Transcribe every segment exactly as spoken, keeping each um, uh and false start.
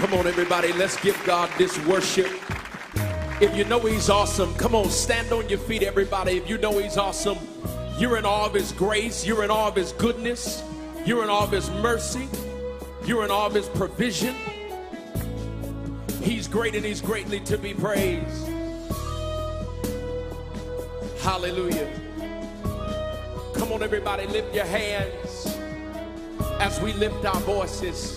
Come on, everybody, let's give God this worship. If you know he's awesome, come on, stand on your feet, everybody. If you know he's awesome, you're in awe of his grace, you're in awe of his goodness, you're in awe of his mercy, you're in awe of his provision. He's great and he's greatly to be praised. Hallelujah. Come on, everybody, lift your hands as we lift our voices.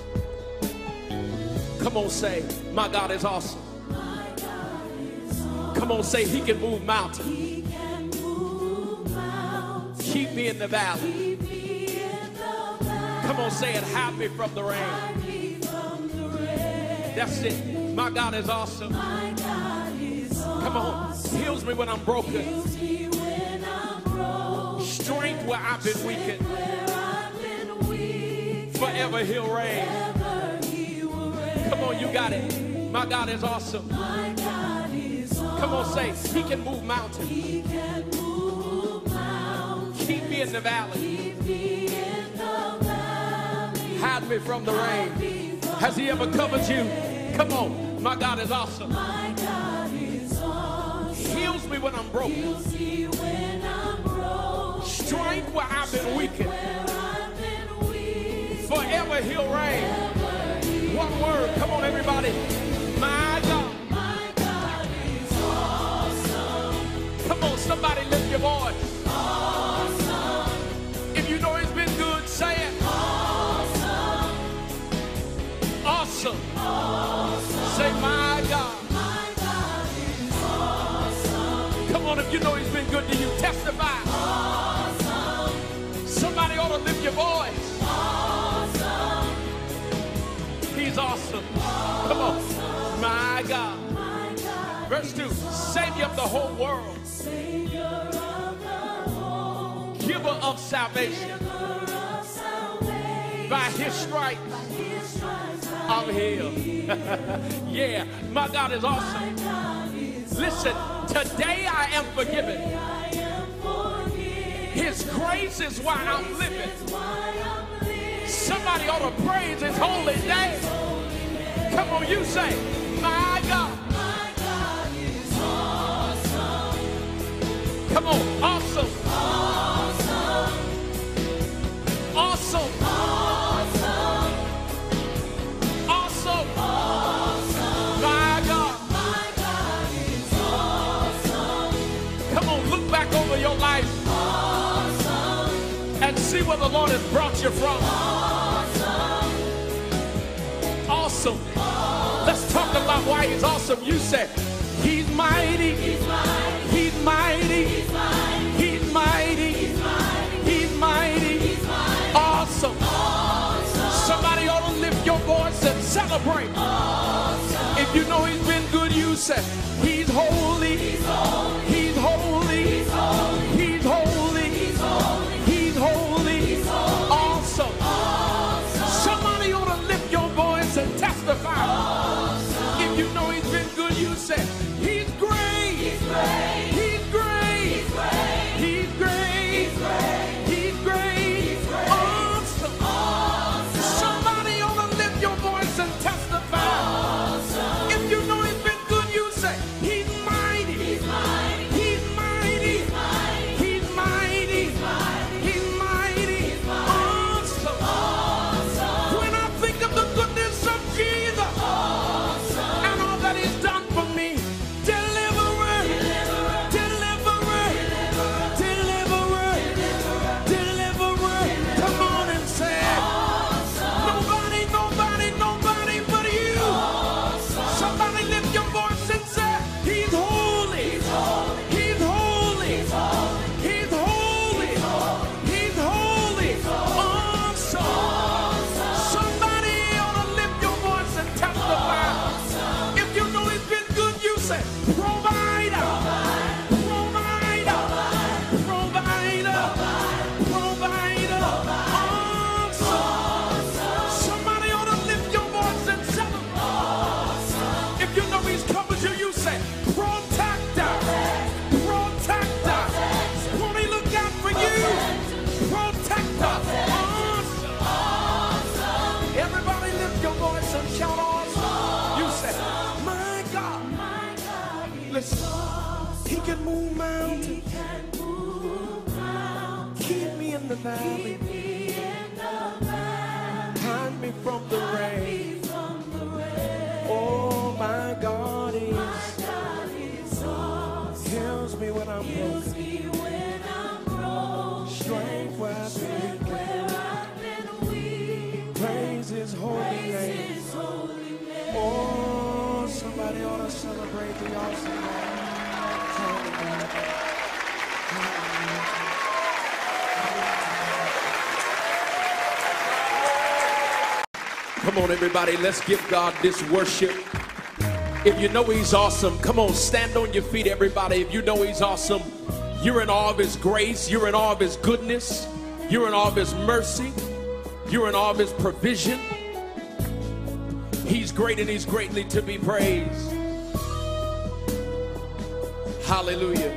Come on, say, my God is awesome. My God is awesome. Come on, say, he can move mountains. He can move mountains. Keep me in the valley. Keep me in the valley. Come on, say it, hide me from the rain. Hide me from the rain. That's it. My God is awesome. My God is awesome. Come on, heals me when I'm broken. Heals me when I'm broken. Strength where I've been weakened. Where I've been weakened. Forever he'll reign. Come on, you got it. My God is awesome. My God is awesome. Come on, say, he can move mountains. He can move mountains. Keep me in the valley. Keep me in the valley. Hide me from the rain. Has he ever covered you? Come on, my God is awesome. My God is awesome. Heals me when I'm broken. Heals me when I'm broken. Strength where I've been weakened. Where I've been weakened. Forever he'll reign. One word, come on, everybody. My God. My God is awesome. Come on, somebody lift your voice. Awesome. If you know he's been good, say it. Awesome. Awesome. Awesome. Say, my God. My God is awesome. Come on, if you know he's been good to you, testify. Awesome. Somebody ought to lift your voice. He's awesome. Come on. My God. My God. Verse two. Savior of the whole world. Savior of the whole. Giver of salvation. Giver of salvation. By his stripes. By his stripes I'm healed. Yeah. My God is awesome. God is Listen. Awesome. Today I am forgiven. I am forgiven. His grace is why I'm living. Somebody ought to praise his holy name. Come on, you say, my God. My God is awesome. Come on, awesome. Awesome. Awesome. Awesome. Awesome. Awesome. My God. My God is awesome. Come on, look back over your life. Awesome. And see where the Lord has brought you from. Awesome. Awesome. Let's talk about why he's awesome. You say, he's mighty. He's mighty. He's mighty. He's mighty. He's mighty. He's mighty. He's mighty. He's mighty. Awesome. Awesome. Somebody ought to lift your voice and celebrate. Awesome. If you know he's been good, you say, he's holy. He's holy. He's holy. He's holy. He's holy. He's holy. He's holy. He's holy. Awesome. Awesome. Somebody ought to lift your voice and testify. Awesome. If you know he's been good, you say, he's great. He's great. He's great. He's great. He's great. He's great. He's great. He's great. Awesome. Awesome. Somebody ought to lift your voice and testify. Awesome. If you know he's been good, you say, he's mighty. He's mighty. He's mighty. He's mighty. move mountains. Keep me in the valley. Hide me from the rain. Oh, my God is. Heals me when I'm broken. Strength where I've been weak. Praise His holy name. Oh, somebody ought to celebrate the awesome God. Come on, everybody, let's give God this worship. If you know He's awesome, come on, stand on your feet, everybody. If you know He's awesome, you're in awe of His grace, you're in awe of His goodness, you're in awe of His mercy, you're in awe of His provision. He's great and He's greatly to be praised. Hallelujah.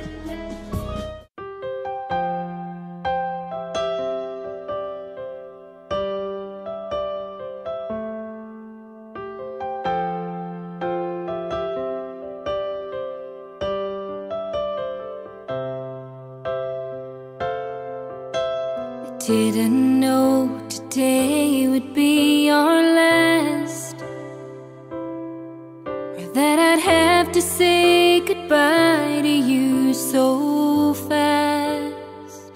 Didn't know today would be our last, or that I'd have to say goodbye to you so fast.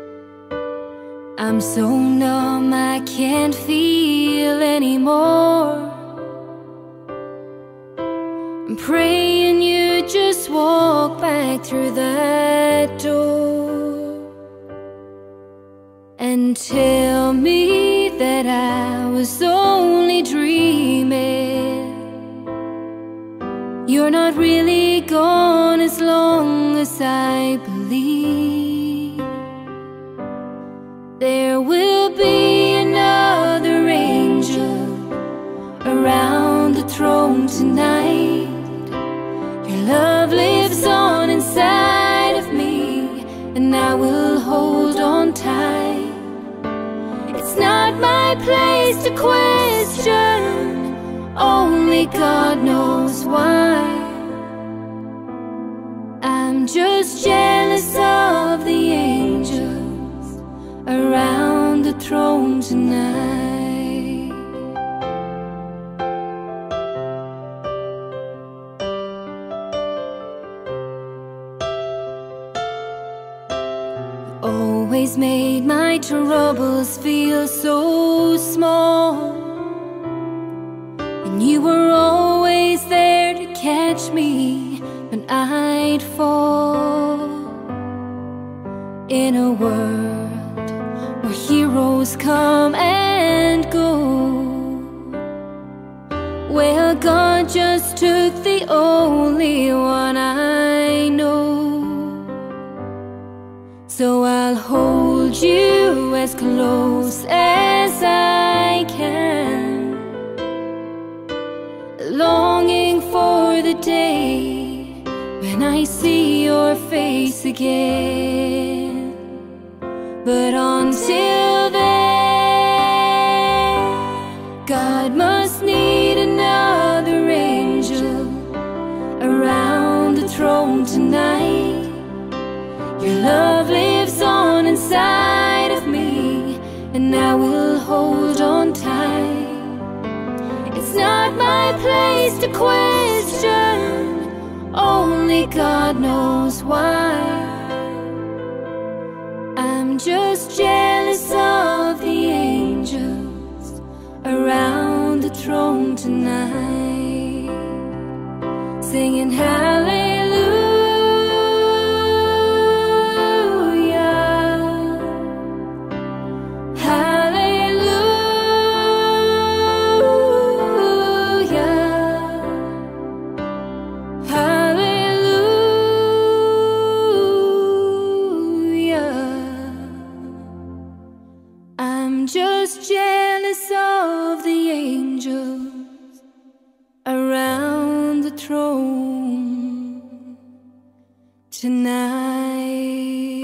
I'm so numb I can't feel anymore. I'm praying you just walk back through that door and tell me that I was only dreaming. You're not really gone as long as I believe. There will be another angel around the throne tonight. Your love lives on inside of me, and I will hold on tight. It's not my place to question, only God knows why. I'm just jealous of the angels around the throne tonight. You always made my troubles feel so small, and you were always there to catch me when I'd fall. In a world where heroes come and go, well, God just took the only one I know. So I'll hold you as close as I can, longing for the day when I see your face again. But until then, God must need another angel around the throne tonight. Your love lives on inside of me, and I will hold on tight. It's not my place to question, only God knows why. I'm just jealous of the angels around the throne tonight, singing hallelujah. Just jealous of the angels around the throne tonight.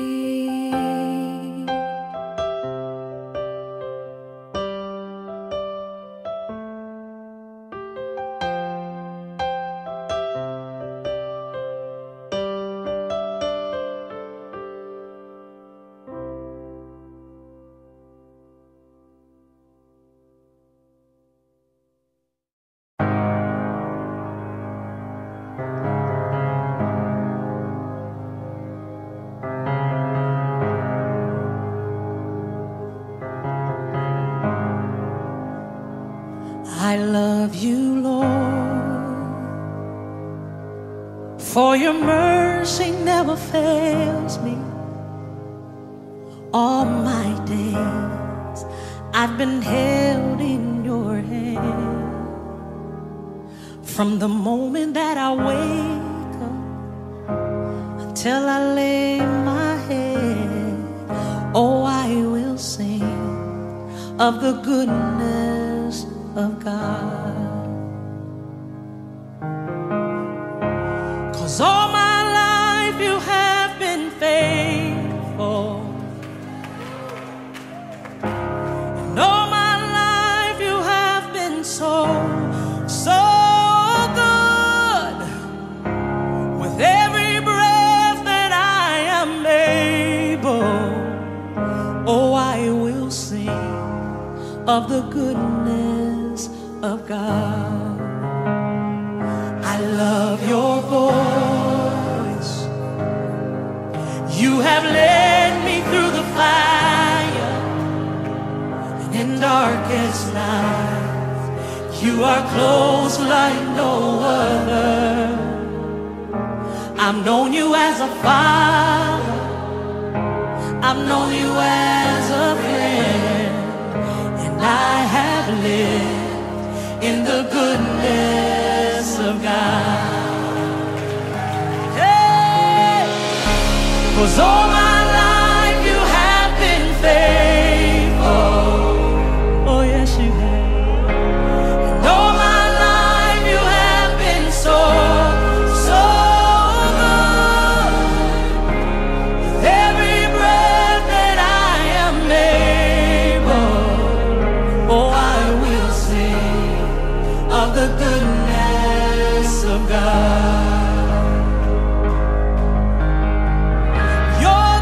I love you, Lord, for your mercy never fails me. All my days I've been held in your hand. From the moment that I wake up until I lay my head, oh, I will sing of the goodness of God. 'Cause all my life you have been faithful, and all my life you have been so, so good. With every breath that I am able, oh, I will sing of the goodness of God. I love your voice. You have led me through the fire, and in darkest night, you are close like no other. I've known you as a father, I've known you as a friend, and I have lived in the goodness of God. Hey! 'Cause all my life you have been faithful. Oh yes you have. And all my life you have been so, so good. With every breath that I am able, oh, I will sing of the goodness of God. Your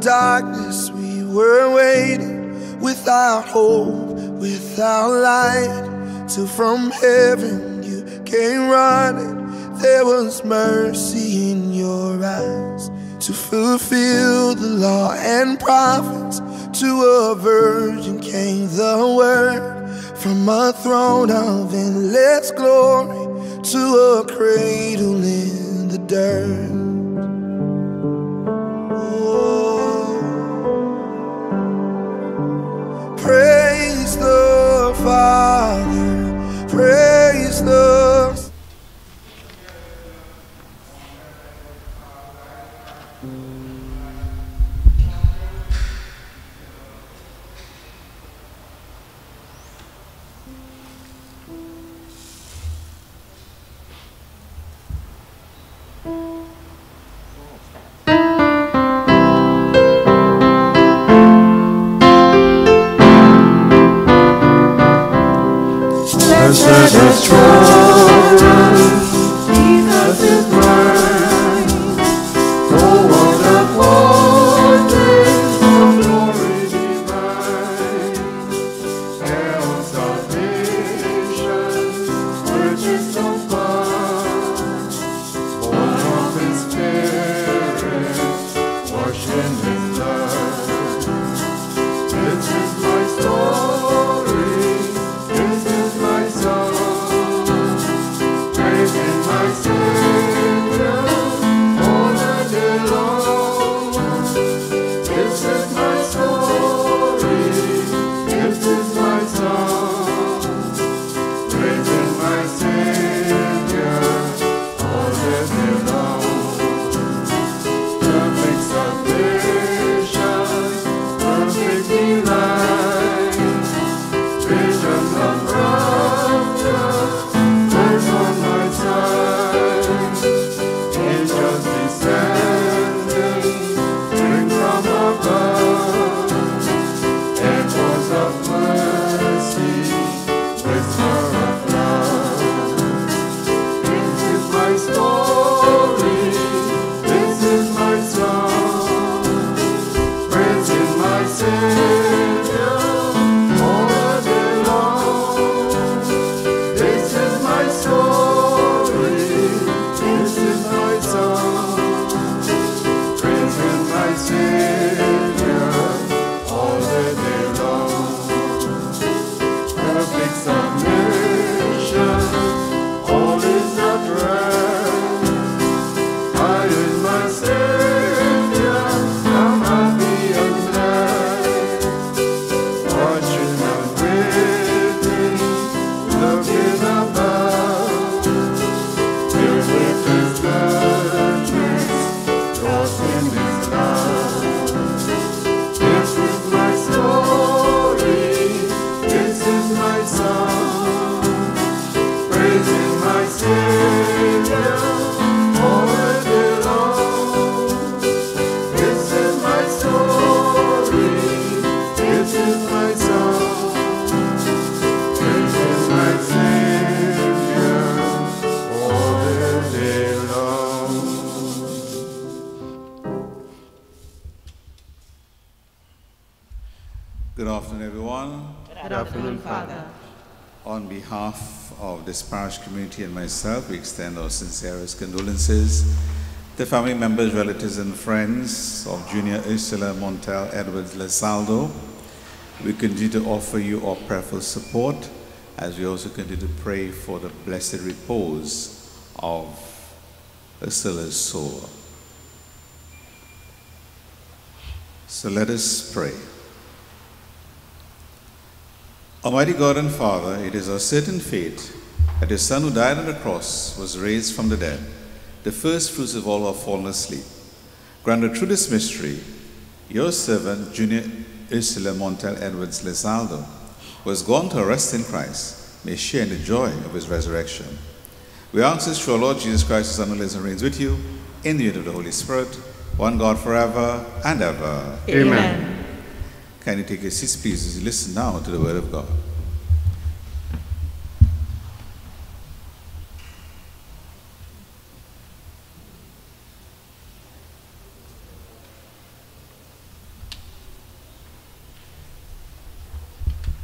darkness we were waiting, without hope, without light, till from heaven you came running. There was mercy in your eyes to fulfill the law and prophets. To a virgin came the word, from a throne of endless glory to a cradle in the dirt. Oh, praise the Father, praise the Son. Blessed assurance, Jesus is mine. Oh, what a foretaste of glory divine. Heir of salvation, purchased so far, born of His Spirit, washed in His blood. This is my story. This is my song, praising my Savior all the day long. This is my story, this is my song, praising my Savior all the day long. Perfect salvation, perfect delight, vision of rapture, words on my side, angels descending, bring from above, echoes of mercy, whisper of love. This is my story, this is my song, praising my Savior all the day long. This is my story, this is my song, praising my Savior all the day long. Perfect submission, all is at rest. I in my Savior, I'm happy and blessed. Watching and waiting, looking above, filled with His goodness, lost in His love. This is my story, this is my song, praising my Savior all the day long. This is my story, this is my song, praising my Savior all the day long. Good afternoon, everyone. Good afternoon, Father. On behalf of this parish community and myself, we extend our sincerest condolences to family members, relatives, and friends of Junior Ursula Montel Edwards Lesaldo. We continue to offer you our prayerful support as we also continue to pray for the blessed repose of Ursula's soul. So let us pray. Almighty God and Father, it is our certain faith that your Son who died on the cross was raised from the dead, the first fruits of all who have fallen asleep. Grant that through this mystery, your servant, Junior Ursula Montel Edwards Lesaldo, who has gone to rest in Christ, may share in the joy of his resurrection. We ask this through our Lord Jesus Christ, whose Son who lives and reigns with you, in the unity of the Holy Spirit, one God forever and ever. Amen. Can you take your seats, please, as you listen now to the word of God.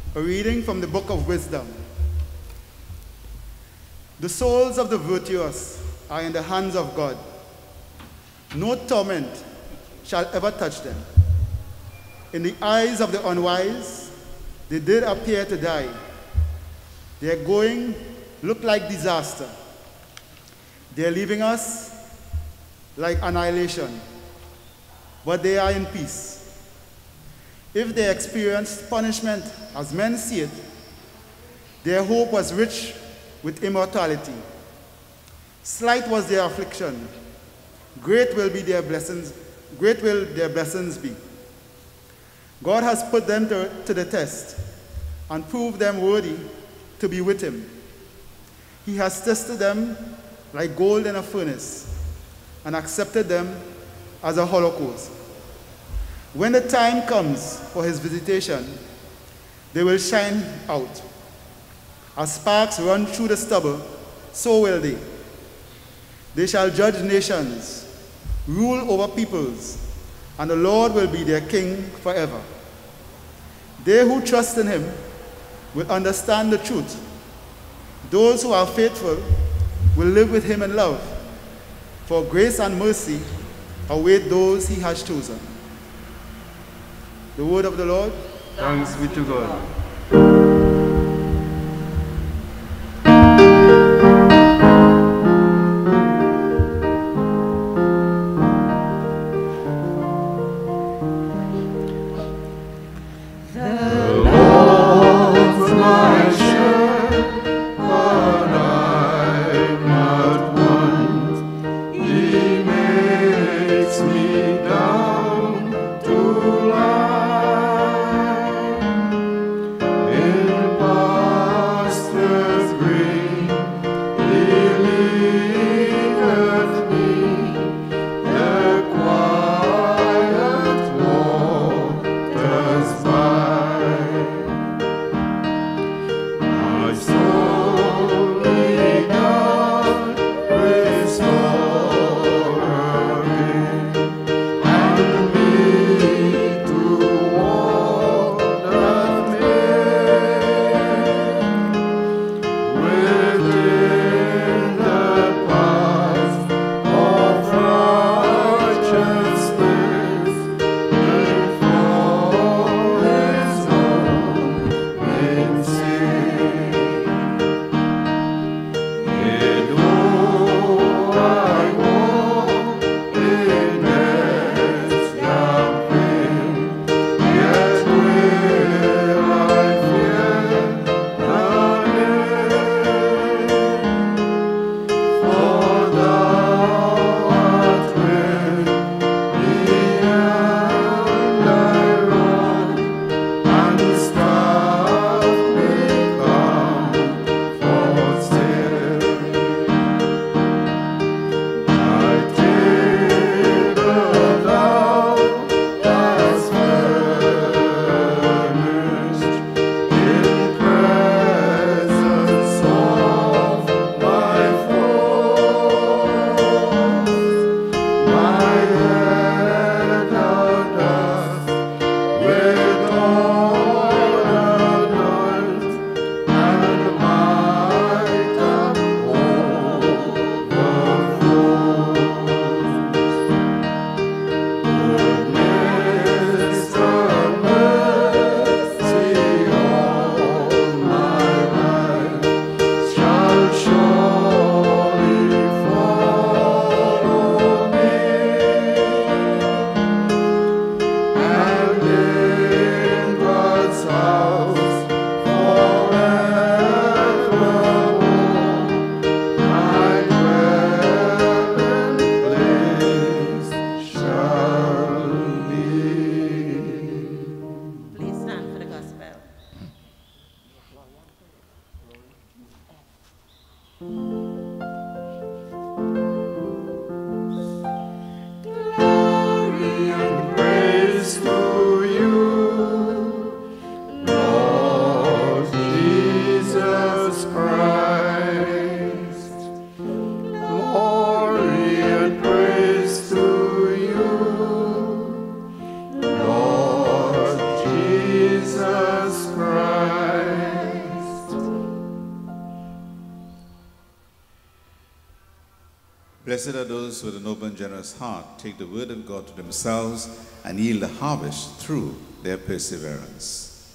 A reading from the Book of Wisdom. The souls of the virtuous are in the hands of God. No torment shall ever touch them. In the eyes of the unwise, they did appear to die. Their going looked like disaster. They're leaving us like annihilation, but they are in peace. If they experienced punishment as men see it, their hope was rich with immortality. Slight was their affliction. Great will be their blessings, great will their blessings be. God has put them to, to the test and proved them worthy to be with him. He has tested them like gold in a furnace and accepted them as a holocaust. When the time comes for his visitation, they will shine out. As sparks run through the stubble, so will they. They shall judge nations, rule over peoples, and the Lord will be their king forever. They who trust in him will understand the truth. Those who are faithful will live with him in love, for grace and mercy await those he has chosen. The word of the Lord. Thanks be to God. In Blessed are those with an open, generous heart, take the word of God to themselves, and yield a harvest through their perseverance.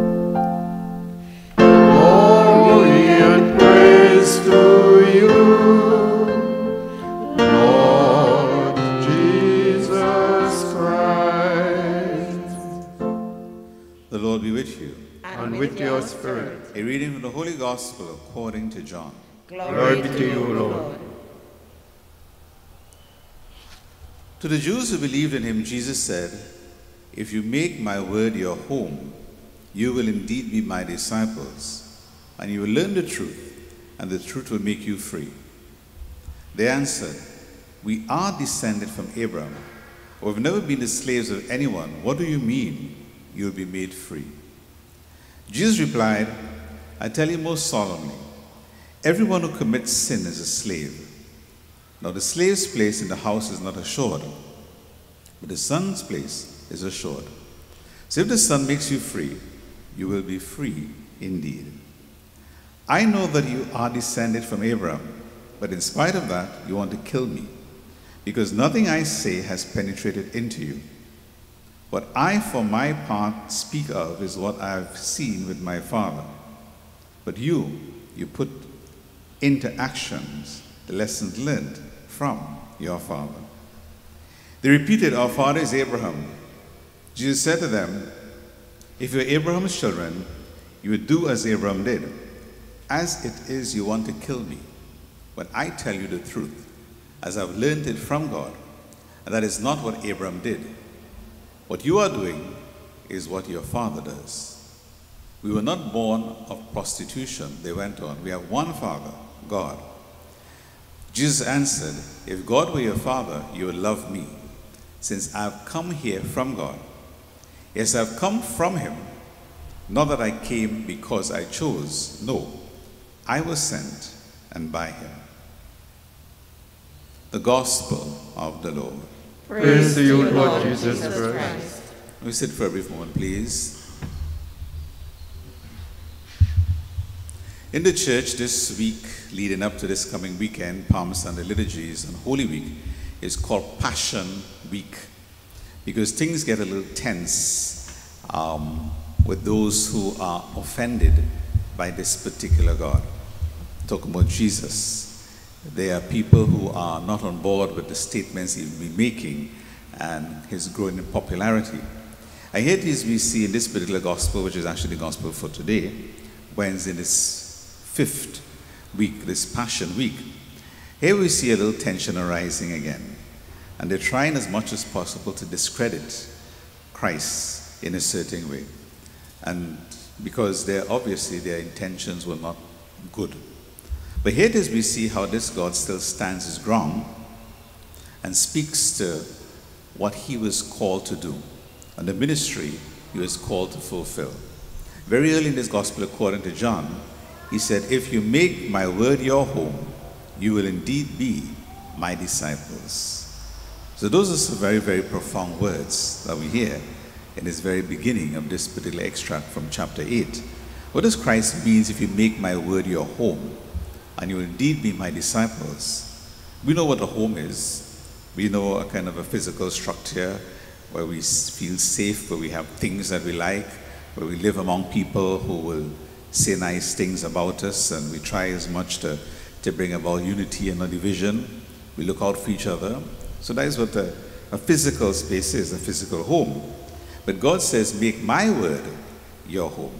Glory and praise to you, Lord Jesus Christ. The Lord be with you. And with your spirit. A reading from the Holy Gospel according to John. Glory be to you, Lord. To the Jews who believed in him, Jesus said, "If you make my word your home, you will indeed be my disciples, and you will learn the truth, and the truth will make you free." They answered, "We are descended from Abraham. We've never been the slaves of anyone. What do you mean you will be made free?" Jesus replied, "I tell you most solemnly, everyone who commits sin is a slave. Now the slave's place in the house is not assured, but the son's place is assured. So if the Son makes you free, you will be free indeed. I know that you are descended from Abraham, but in spite of that, you want to kill me, because nothing I say has penetrated into you. What I, for my part, speak of is what I have seen with my Father. But you, you put into actions the lessons learned from your father." They repeated, "Our father is Abraham." Jesus said to them, "If you were Abraham's children, you would do as Abraham did. As it is, you want to kill me. But I tell you the truth, as I've learned it from God, and that is not what Abraham did. What you are doing is what your father does." "We were not born of prostitution," they went on. "We have one Father, God." Jesus answered, "If God were your Father, you would love me, since I have come here from God. Yes, I have come from him, not that I came because I chose. No, I was sent and by him." The Gospel of the Lord. Praise to you, Lord Jesus Christ. We sit for a brief moment, please. In the church this week, leading up to this coming weekend, Palm Sunday liturgies and Holy Week, is called Passion Week, because things get a little tense um, with those who are offended by this particular God. Talking about Jesus. There are people who are not on board with the statements he will be making and his growing in popularity. And yet, as we see in this particular gospel, which is actually the gospel for today, Wednesday, this fifth week, this Passion Week, here we see a little tension arising again. And they're trying as much as possible to discredit Christ in a certain way. And because they're obviously their intentions were not good. But here it is, we see how this God still stands his ground and speaks to what he was called to do and the ministry he was called to fulfill. Very early in this gospel, according to John, he said, "If you make my word your home, you will indeed be my disciples." So those are some very, very profound words that we hear in this very beginning of this particular extract from chapter eight. What does Christ mean, "If you make my word your home, and you will indeed be my disciples"? We know what a home is. We know a kind of a physical structure where we feel safe, where we have things that we like, where we live among people who will say nice things about us, and we try as much to, to bring about unity and not division. We look out for each other. So that is what a, a physical space is, a physical home. But God says, "Make my word your home."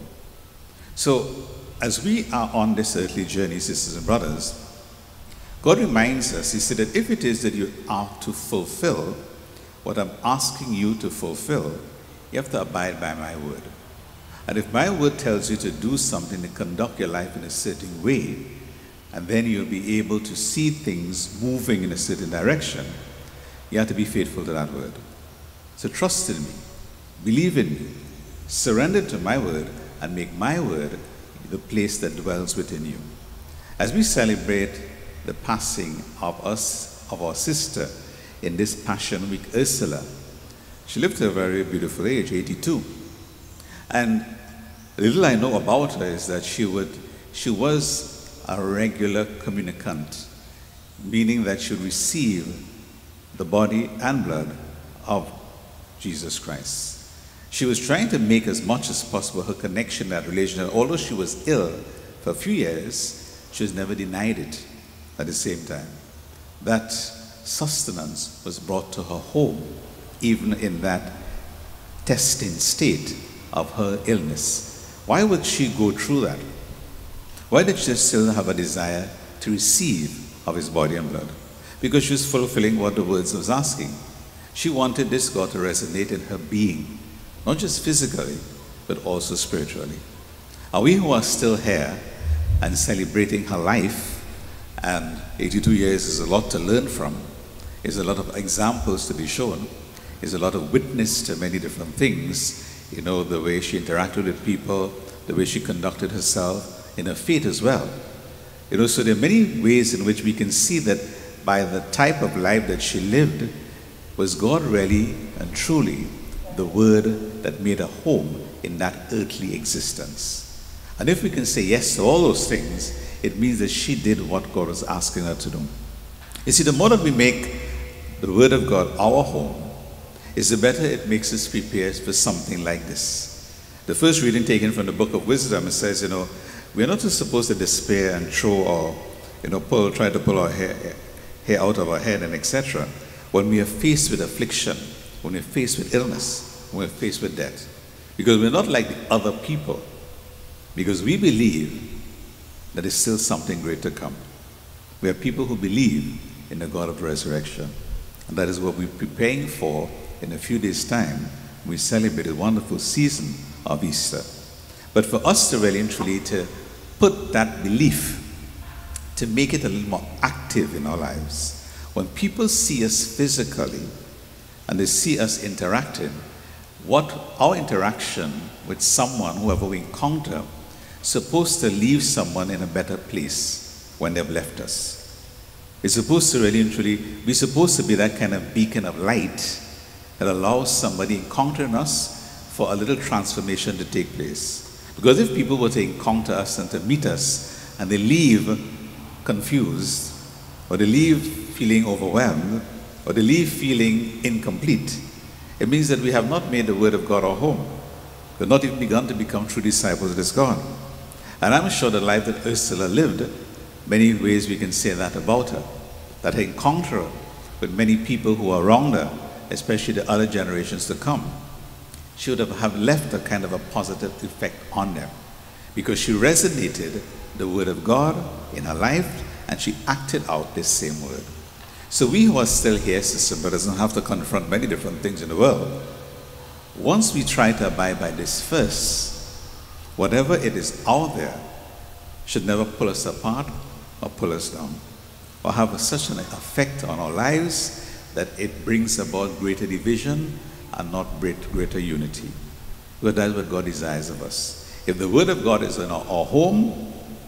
So as we are on this earthly journey, sisters and brothers, God reminds us, he said, that if it is that you are to fulfill what I'm asking you to fulfill, you have to abide by my word. And if my word tells you to do something, to conduct your life in a certain way, and then you'll be able to see things moving in a certain direction, you have to be faithful to that word. So trust in me, believe in me, surrender to my word, and make my word the place that dwells within you. As we celebrate the passing of us, of our sister in this Passion Week, Ursula, she lived to a very beautiful age, eighty-two. And little I know about her is that she would, she was a regular communicant meaning that she would receive the body and blood of Jesus Christ. She was trying to make as much as possible her connection, that relation. Although she was ill for a few years, she was never denied it at the same time. That sustenance was brought to her home, even in that testing state of her illness. Why would she go through that? Why did she still have a desire to receive of his body and blood? Because she was fulfilling what the words was asking. She wanted this God to resonate in her being, not just physically, but also spiritually. Are we who are still here and celebrating her life, and eighty-two years is a lot to learn from, is a lot of examples to be shown, is a lot of witness to many different things, you know, the way she interacted with people, the way she conducted herself, in her faith as well. You know, so there are many ways in which we can see that by the type of life that she lived, was God really and truly the Word that made a home in that earthly existence. And if we can say yes to all those things, it means that she did what God was asking her to do. You see, the more that we make the Word of God our home, is the better it makes us prepare for something like this. The first reading taken from the book of Wisdom, it says, you know, we're not just supposed to despair and throw or, you know, pull, try to pull our hair, hair out of our head and et cetera. When we are faced with affliction, when we're faced with illness, when we're faced with death. Because we're not like the other people. Because we believe that there's still something great to come. We are people who believe in the God of the resurrection. And that is what we're preparing for in a few days' time. We celebrate a wonderful season of Easter. But for us to really and truly to put that belief, to make it a little more active in our lives. When people see us physically and they see us interacting, what our interaction with someone, whoever we encounter, is supposed to leave someone in a better place when they've left us. It's supposed to really and truly, we're supposed to be that kind of beacon of light that allows somebody encountering us for a little transformation to take place. Because if people were to encounter us and to meet us and they leave confused, or they leave feeling overwhelmed, or they leave feeling incomplete, it means that we have not made the Word of God our home. We've not even begun to become true disciples of this God. And I'm sure the life that Ursula lived, many ways we can say that about her, that her encounter with many people who are around her, especially the other generations to come, she would have, have left a kind of a positive effect on them, because she resonated the Word of God in her life, and she acted out this same Word. So we who are still here, sisters and brothers, don't have to confront many different things in the world. Once we try to abide by this first, whatever it is out there should never pull us apart or pull us down, or have such an effect on our lives that it brings about greater division and not greater unity. But that's what God desires of us. If the Word of God is in our, our home,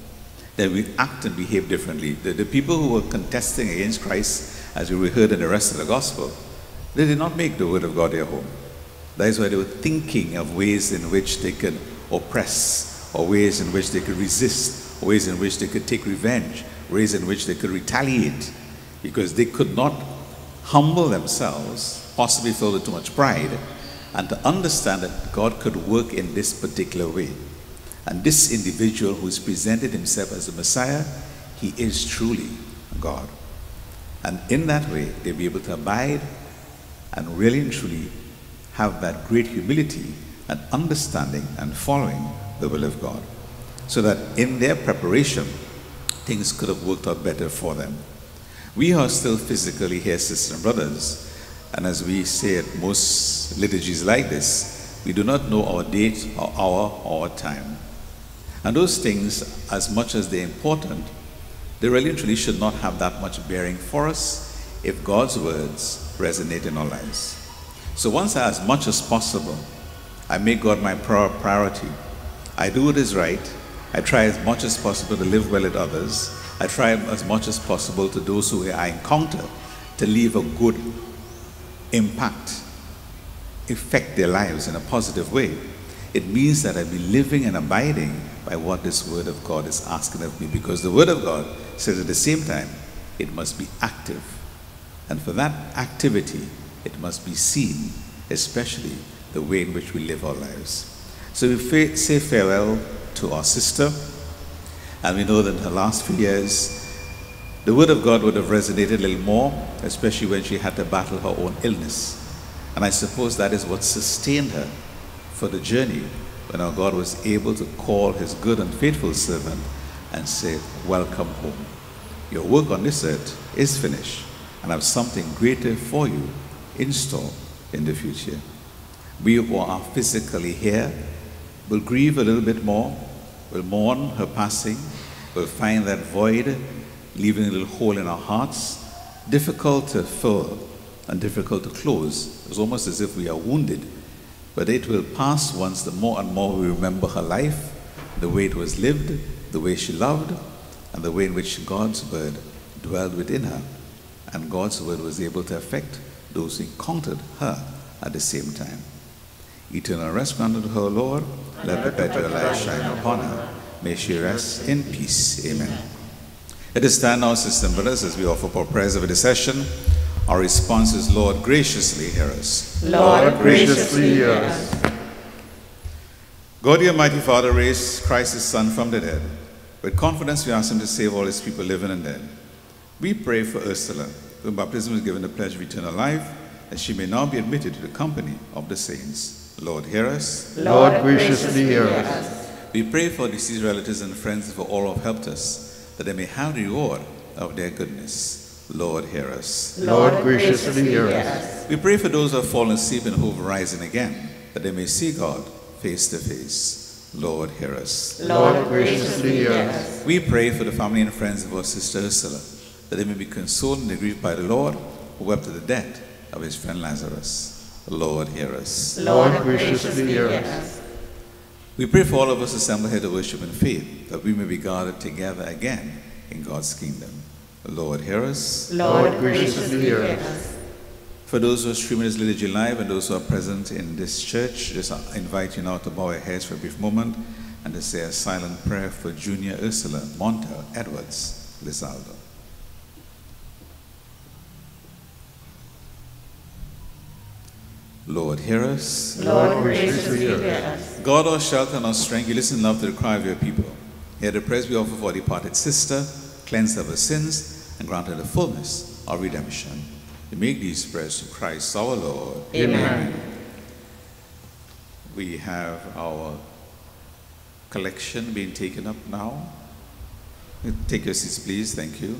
then we act and behave differently. The, the people who were contesting against Christ, as we heard in the rest of the gospel, they did not make the Word of God their home. That is why they were thinking of ways in which they could oppress, or ways in which they could resist, or ways in which they could take revenge, ways in which they could retaliate, because they could not humble themselves, possibly filled with too much pride, and to understand that God could work in this particular way. And this individual who has presented himself as the Messiah, he is truly God. And in that way, they'll be able to abide and really and truly have that great humility and understanding and following the will of God. So that in their preparation, things could have worked out better for them. We are still physically here, sisters and brothers, and as we say at most liturgies like this, we do not know our date, or hour, or our time. And those things, as much as they're important, they really and truly should not have that much bearing for us if God's words resonate in our lives. So once, as much as possible, I make God my priority. I do what is right. I try as much as possible to live well with others. I try as much as possible to those who I encounter to leave a good impact, affect their lives in a positive way. It means that I be living and abiding by what this Word of God is asking of me, because the Word of God says at the same time, it must be active. And for that activity, it must be seen, especially the way in which we live our lives. So we fa- say farewell to our sister, and we know that in her last few years, the word of God would have resonated a little more, especially when she had to battle her own illness. And I suppose that is what sustained her for the journey, when our God was able to call his good and faithful servant and say, welcome home. Your work on this earth is finished, and I have something greater for you in store in the future. We who are physically here will grieve a little bit more, will mourn her passing, will find that void, leaving a little hole in our hearts, difficult to fill and difficult to close. It's almost as if we are wounded. But it will pass once the more and more we remember her life, the way it was lived, the way she loved, and the way in which God's word dwelled within her. And God's word was able to affect those who encountered her at the same time. Eternal rest granted to her, Lord. Let perpetual light shine upon her. May she rest in peace. Amen. Let us stand now, sisters and brothers, as we offer up our prayers of intercession. Our response is, Lord, graciously hear us. Lord, graciously hear us. God, the Almighty Father, raised Christ, his Son, from the dead. With confidence, we ask him to save all his people, living and dead. We pray for Ursula, whom baptism was given the pledge of eternal life, that she may now be admitted to the company of the saints. Lord, hear us. Lord, graciously hear us. We pray for deceased relatives and friends, for all who have helped us, that they may have the reward of their goodness. Lord, hear us. Lord, graciously hear us. We pray for those who have fallen asleep and who have risen again, that they may see God face to face. Lord, hear us. Lord, graciously hear us. We pray for the family and friends of our sister Ursula, that they may be consoled and grieved by the Lord, who wept at the death of his friend Lazarus. Lord, hear us. Lord, graciously hear us. We pray for all of us assembled here to worship in faith, that we may be gathered together again in God's kingdom. Lord, hear us. Lord, graciously hear us. For those who are streaming this liturgy live and those who are present in this church, just invite you now to bow your heads for a brief moment and to say a silent prayer for Junior Ursula Montel Edwards Lesaldo. Lord, hear us. Lord, graciously hear us. God, our shelter and our strength, you listen in love to the cry of your people. Hear the prayers we offer for our departed sister, cleanse her of her sins, and grant her the fullness of redemption. We make these prayers to Christ our Lord. Amen. Amen. We have our collection being taken up now. Take your seats, please. Thank you.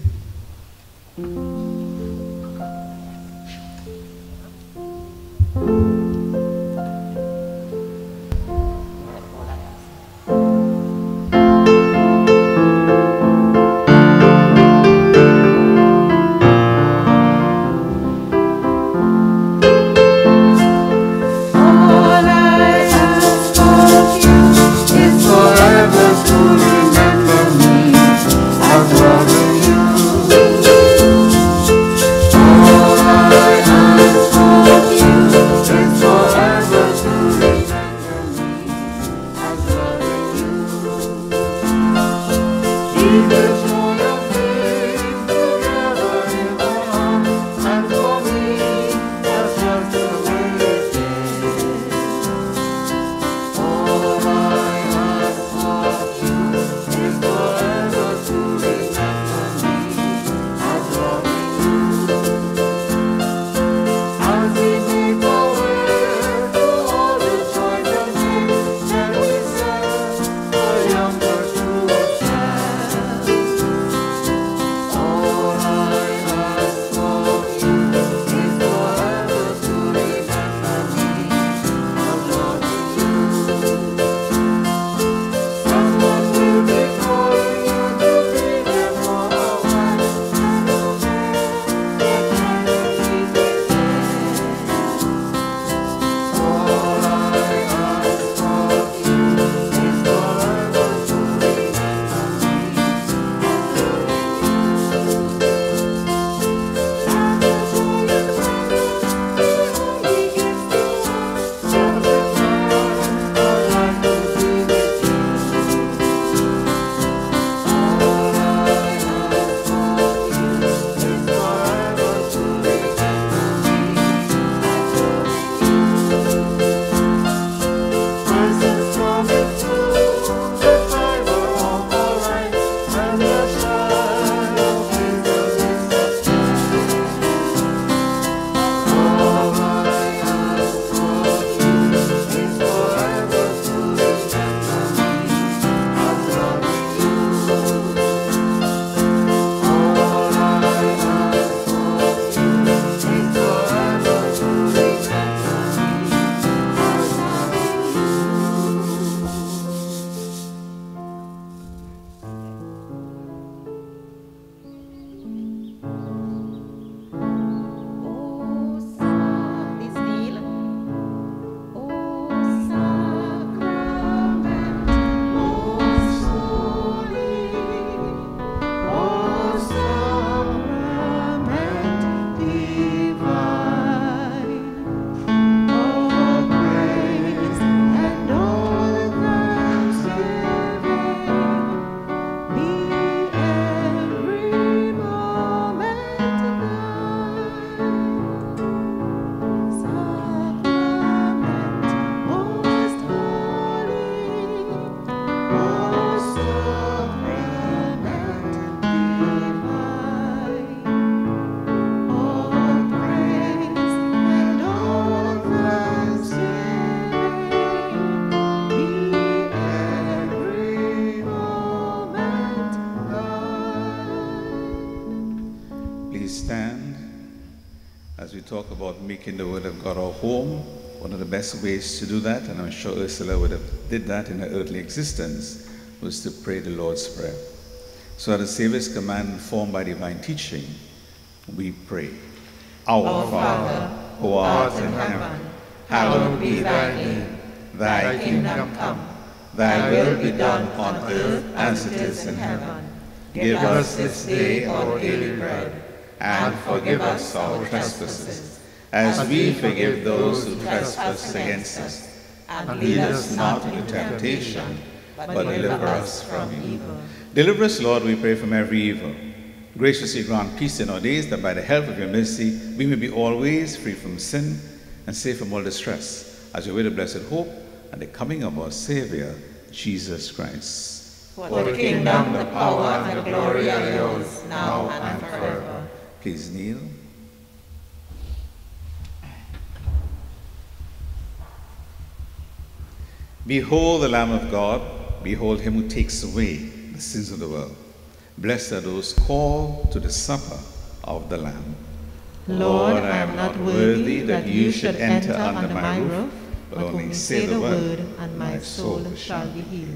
talk about making the Word of God our home, one of the best ways to do that, and I'm sure Ursula would have did that in her earthly existence, was to pray the Lord's Prayer. So at the Savior's command, informed by divine teaching, we pray. Our, Our Father, who art in heaven, hallowed be thy name. Thy kingdom come, thy will be done on earth as it is in heaven. Give us this day our daily bread, and forgive us our trespasses, as we forgive those who trespass against us. And lead us not into temptation, but deliver us from evil. Deliver us, Lord, we pray, from every evil. Graciously grant peace in our days, that by the help of your mercy we may be always free from sin and safe from all distress, as we wait the blessed hope and the coming of our Savior, Jesus Christ. For the kingdom, the power, and the glory are yours, now and forever. Please kneel. Behold the Lamb of God, behold him who takes away the sins of the world. Blessed are those called to the supper of the Lamb. Lord, I am not worthy that you should enter under my roof, but only say the word, and my soul shall be healed.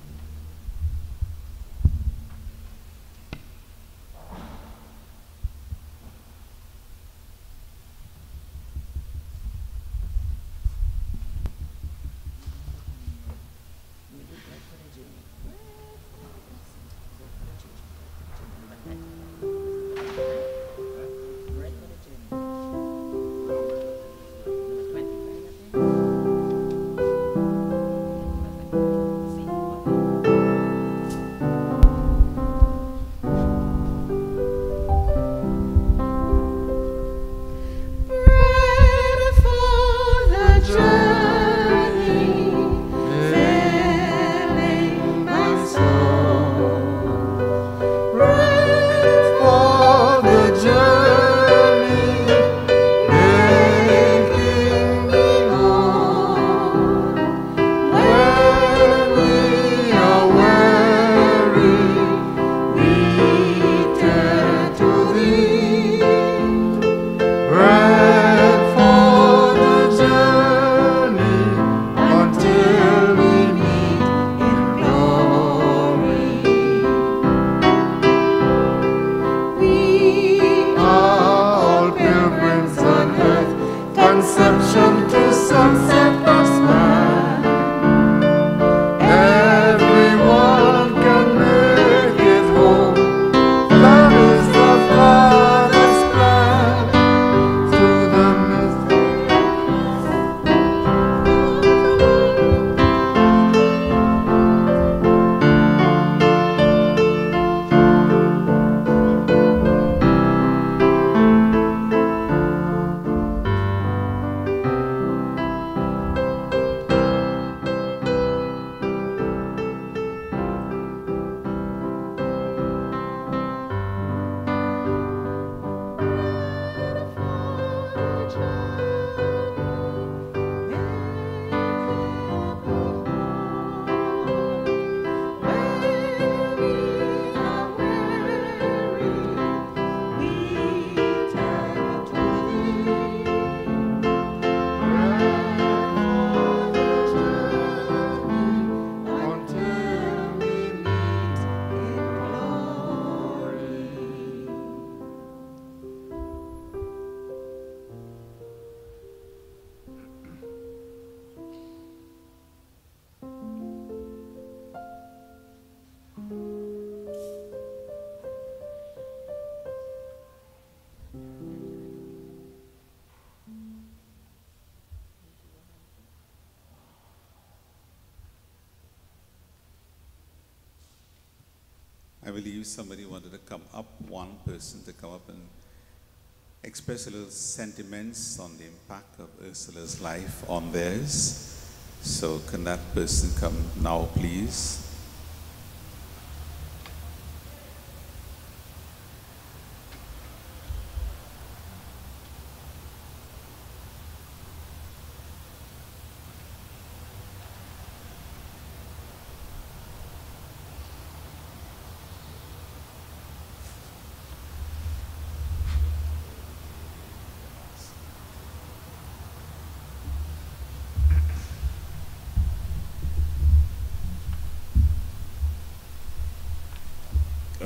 I believe somebody wanted to come up, one person to come up and express a little sentiments on the impact of Ursula's life on theirs. So can that person come now, please?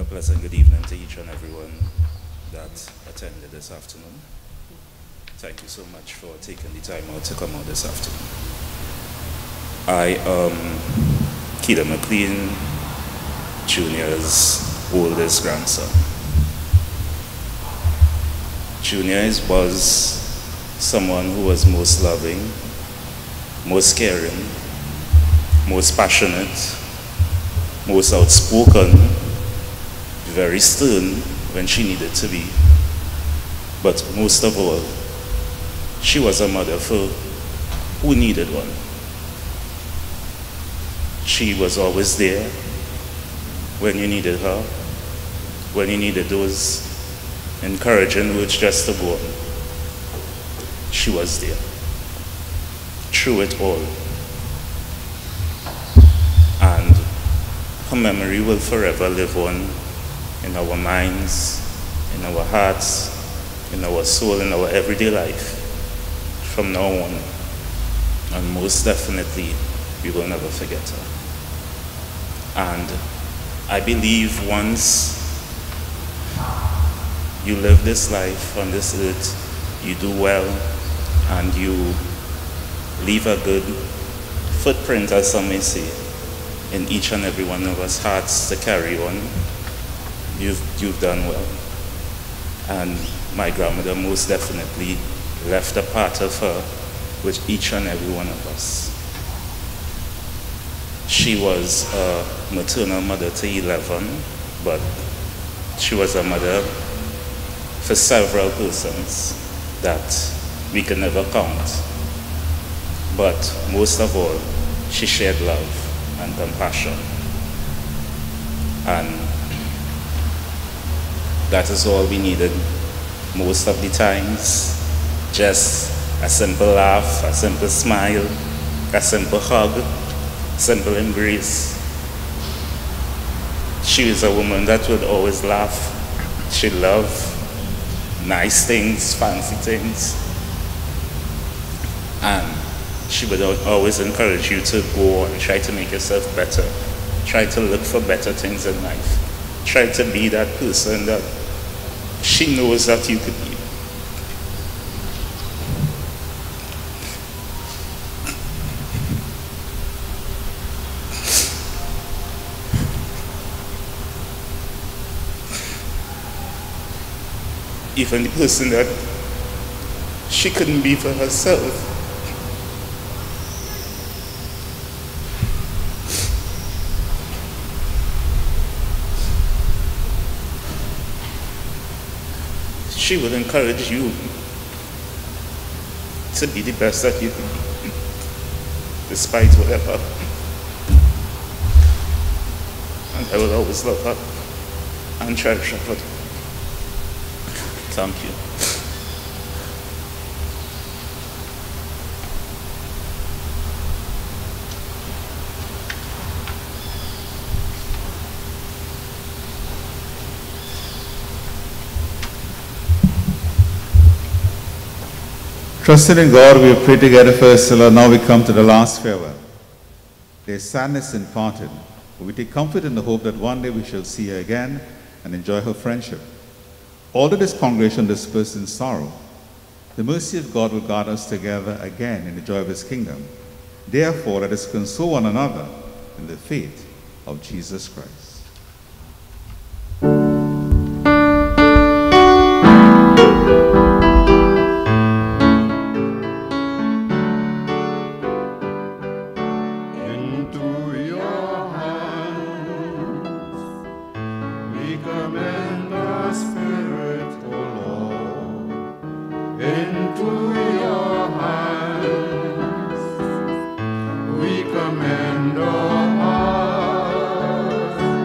pleasant good evening to each and everyone that attended this afternoon. Thank you so much for taking the time out to come out this afternoon. I am Keita McLean, Junior's oldest grandson. Junior was someone who was most loving, most caring, most passionate, most outspoken, very stern when she needed to be. But most of all, she was a mother for who needed one. She was always there when you needed her, when you needed those encouraging words just to go on. She was there, through it all. And her memory will forever live on in our minds, in our hearts, in our soul, in our everyday life from now on. And most definitely, we will never forget her. And I believe once you live this life on this earth, you do well, and you leave a good footprint, as some may say, in each and every one of us hearts to carry on, you've, you've done well. And my grandmother most definitely left a part of her with each and every one of us. She was a maternal mother to eleven, but she was a mother for several persons that we can never count. But most of all, she shared love and compassion. And that is all we needed most of the times. Just a simple laugh, a simple smile, a simple hug, simple embrace. She was a woman that would always laugh. She loved nice things, fancy things. And she would always encourage you to go on, try to make yourself better. Try to look for better things in life. Try to be that person that she knows that you could be. Even the person that she couldn't be for herself. She would encourage you to be the best that you can be, despite whatever. And I will always love her and cherish her. Thank you. Trusting in God, we have prayed together for Ursula. Now we come to the last farewell. Their sadness is parted, but we take comfort in the hope that one day we shall see her again and enjoy her friendship. Although this congregation dispersed in sorrow, the mercy of God will guard us together again in the joy of his kingdom. Therefore, let us console one another in the faith of Jesus Christ. Commend our hearts.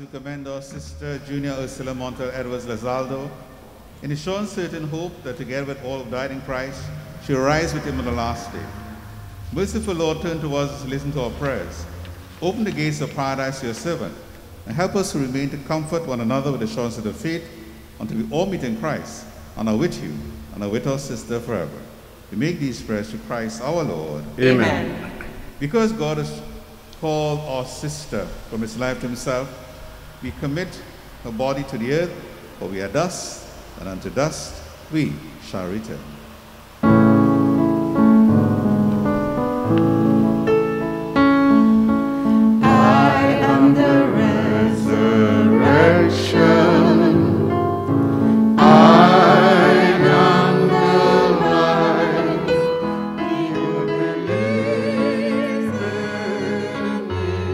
we commend our sister Junior Ursula Montel Edwards Lesaldo, in a sure and certain hope that together with all who died in Christ, she will rise with him on the last day. Merciful Lord, turn towards us and listen to our prayers. Open the gates of paradise to your servant, and help us to remain to comfort one another with the assurance of the faith, until we all meet in Christ, and are with you, and are with our sister forever. We make these prayers to Christ our Lord. Amen. Because God has called our sister from his life to himself, we commit her body to the earth, for we are dust, and unto dust we shall return. I am the resurrection. I am the life. He who believes in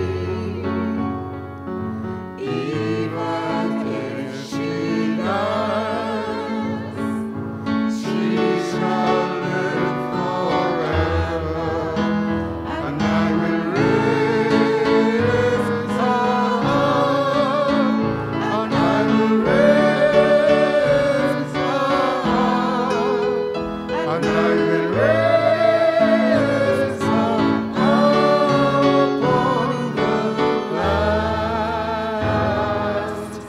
me, even if she dies, she shall live forever, and I will raise her up, and I will raise her up, and I will raise her up on the last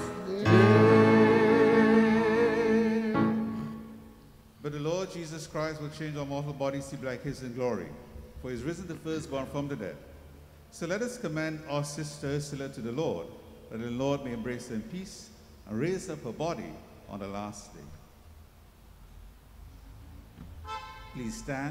day. But the Lord Jesus Christ will change our mortal bodies to be like his in glory, for he is risen the firstborn from the dead. So let us commend our sister Ursula to the Lord, that the Lord may embrace her in peace and raise up her body on the last day. Please stand.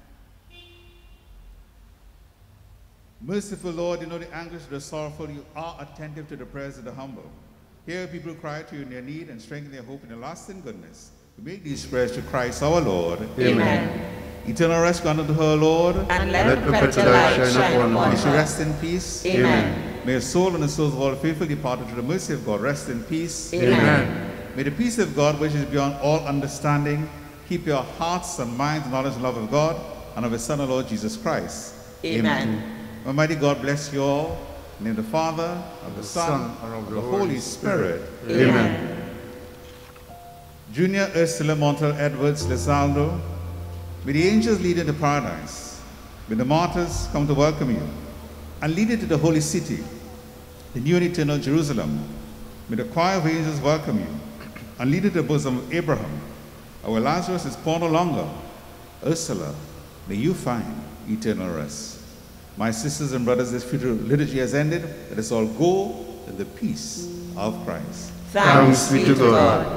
Merciful Lord, you know the anguish of the sorrowful. You are attentive to the prayers of the humble. Hear people cry to you in their need and strengthen their hope in your lasting goodness. We make these prayers to Christ our Lord. Amen. Eternal rest grant unto her, Lord. And Let let perpetual perpetual light light shine shine upon upon May she her. rest in peace. Amen. May her soul and the souls of all the faithful departed to the mercy of God rest in peace. Amen. May the peace of God, which is beyond all understanding, keep your hearts and minds in knowledge and love of God and of his Son, our Lord Jesus Christ. Amen. Almighty God bless you all. In the name of the Father, of the Son, and of the Holy Spirit. Amen. Junior Ursula Montel Edwards Lesaldo, may the angels lead you to paradise. May the martyrs come to welcome you and lead you to the holy city, the new and eternal Jerusalem. May the choir of angels welcome you and lead you to the bosom of Abraham. Our Lazarus is poor no longer. Ursula, may you find eternal rest. My sisters and brothers, this future liturgy has ended. Let us all go in the peace of Christ. Thanks be to God.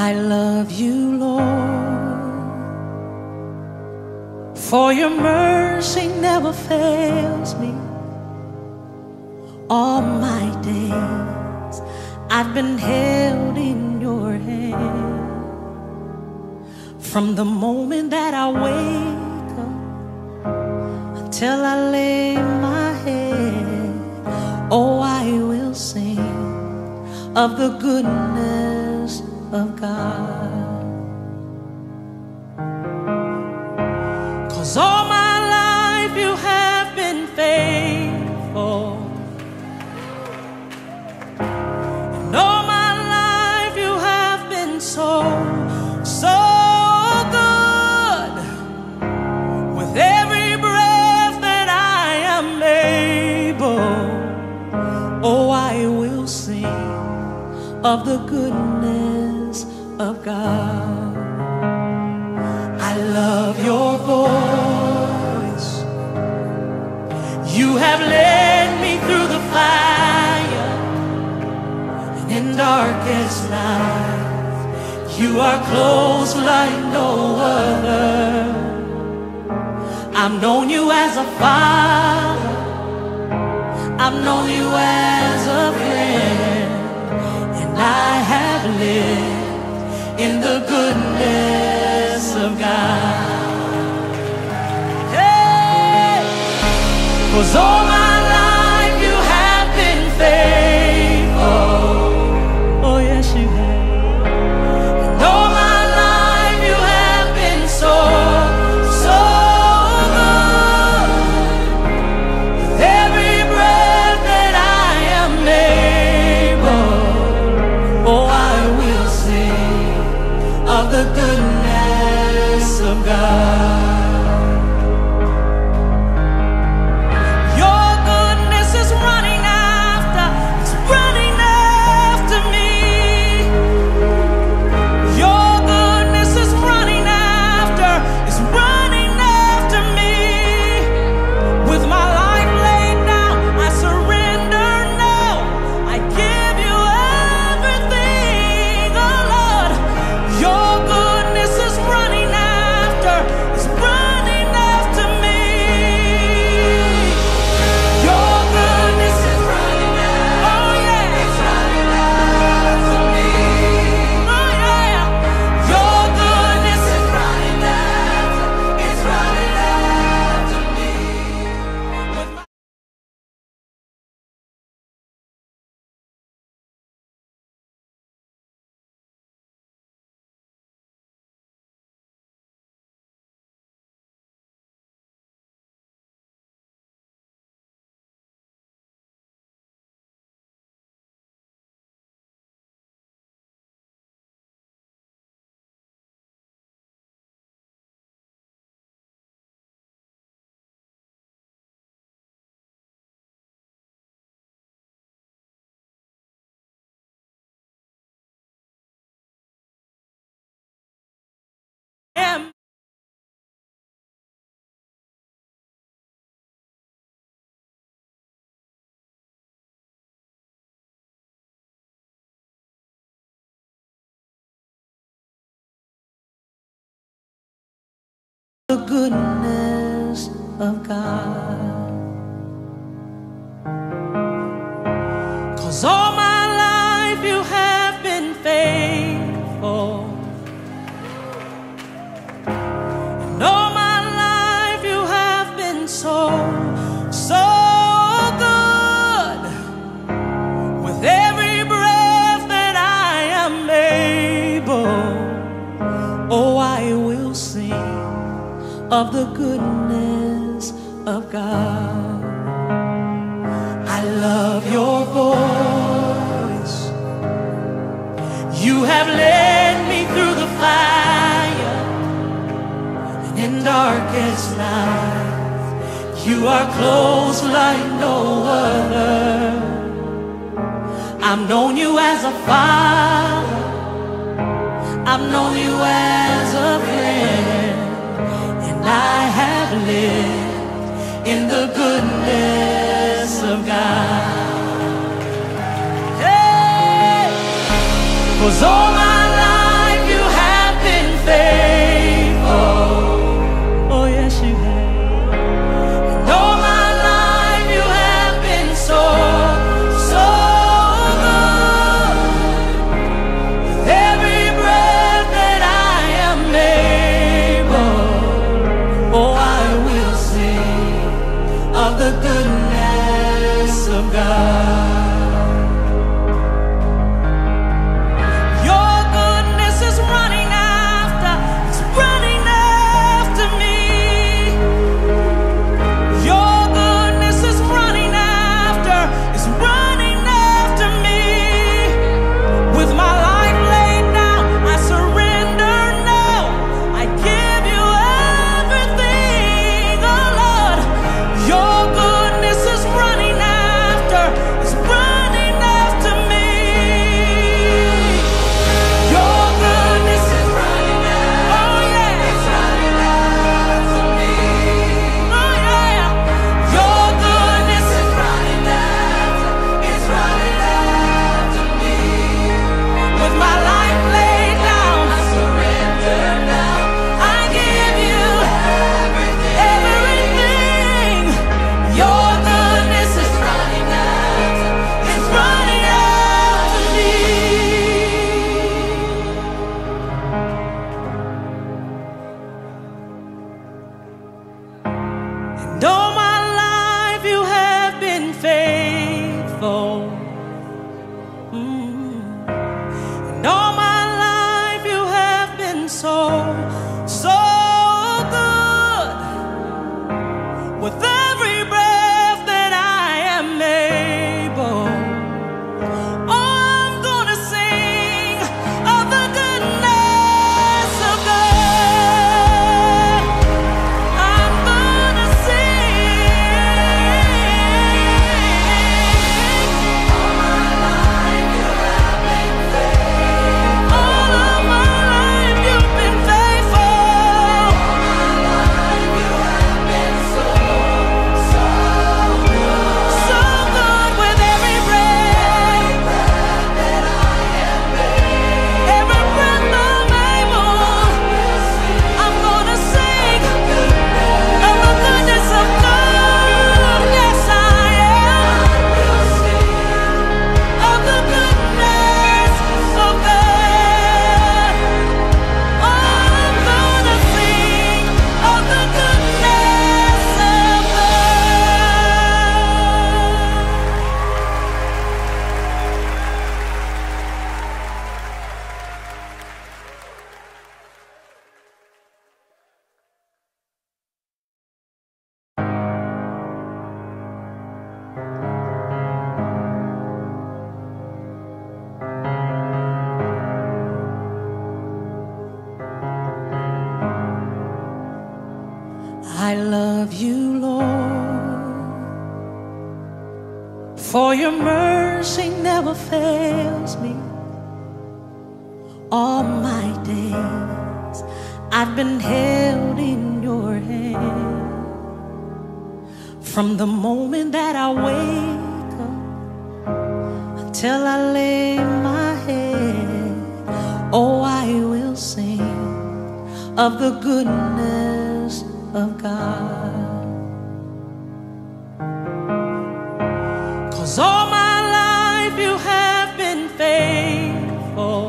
I love you, Lord, for your mercy never fails me. All my days I've been held in your hand. From the moment that I wake up until I lay my head, oh, I will sing of the goodness of God. 'Cause all my life you have been faithful, and all my life you have been so, so good. With every breath that I am able, oh, I will sing of the goodness of God. I love your voice. You have led me through the fire, and in darkest night, you are close like no other. I've known you as a father, I've known you as a friend, and I have lived in the goodness of God. Hey! 'Cause all my life you have been faithful. Oh yes you have. And all my life you have been so, so good. With every breath that I am able, oh, I will sing of the goodness of God. Your goodness is running after, it's running after me. Your goodness is running after, it's running after me. With my life laid down, I surrender now. I give you everything, oh Lord. Your goodness is running after, it's running after me. Your goodness is running after, oh yeah, it's running after me. Oh yeah, your goodness is running after, it's running after me. With my am the goodness of God. 'Cause all my life you have been faithful, and all my life you have been so, so good. With every breath that I am able, oh, I will sing of the goodness of God. I love your voice. You have led me through the fire, and in darkest night, you are close like no other. I've known you as a father, I've known you as a friend, and I have lived in the goodness of God. Hey! 'Cause all my life goodness of God. Your goodness is running after, it's running after me. Your goodness is running after, it's running after me. With my life laid down, I surrender now. I give you everything, oh Lord. Your goodness is running after, it's running after me. Your goodness is running after, oh yeah, it's running after me. Oh yeah, your goodness is running after, it's running after me. With my life laid down, I surrender now. I give you everything. Your goodness is running after, it's running after me. And all my life you have been faithful. Mm. And all my life you have been so, so good. With every breath that I am able, I'm gonna sing of the goodness of God. I'm gonna sing. All my life you have been faithful. All of my life you've been faithful. All my life you have been so, so good. So good with every breath that I am able. Every breath I'm able, I'm gonna sing of the goodness of God. Yes, I am. Of the goodness of God. I'm gonna sing of the goodness of I love you, Lord, for your mercy never fails me. All my days I've been held in your hand. From the moment that I wake up until I lay my head, oh, I will sing of the goodness of God. 'Cause all my life you have been faithful.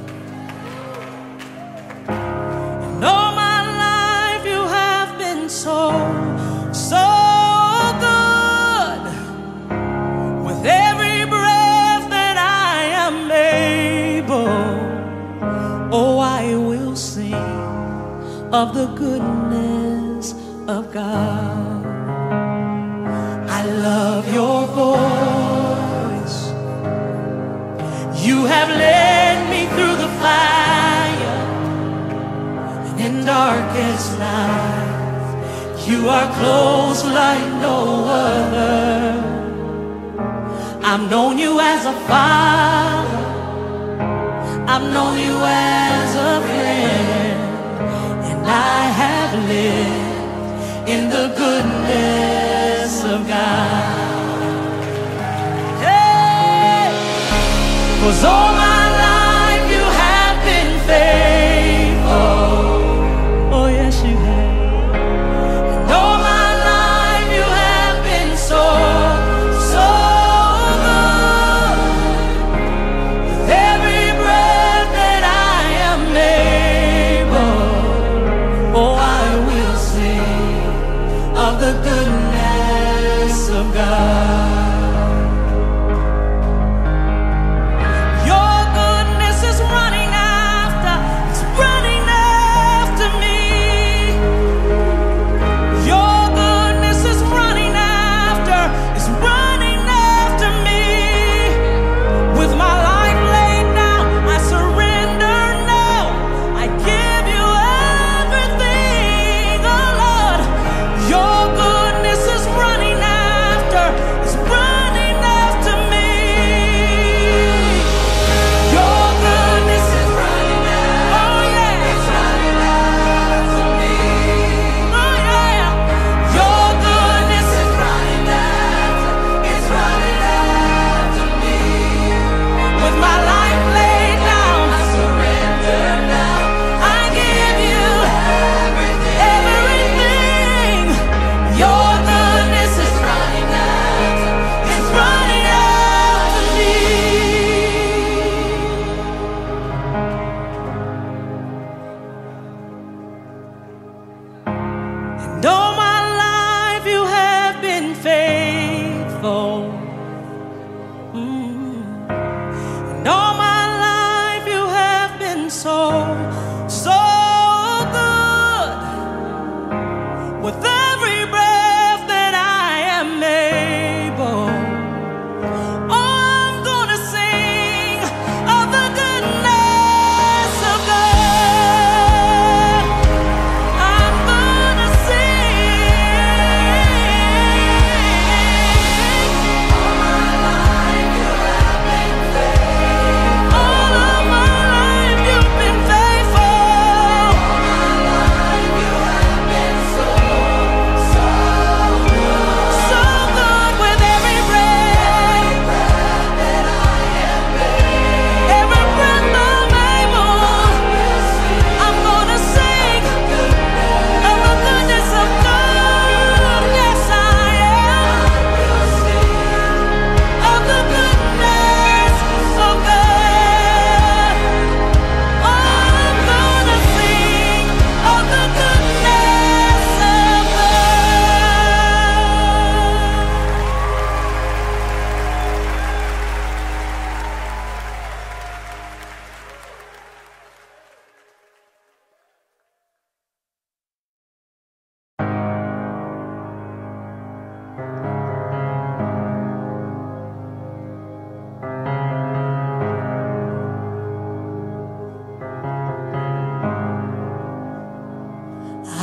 And all my life you have been so, so good. With every breath that I am able, oh, I will sing of the goodness of God. I love your voice. You have led me through the fire, and in darkest night, you are close like no other. I've known you as a father, I've known you as a friend, and I have lived in the goodness of God. Hey! 'Cause all my life you have been faithful. Oh yes you have. And all my life you have been so, so good. With every breath that I am able, oh, I will sing of the goodness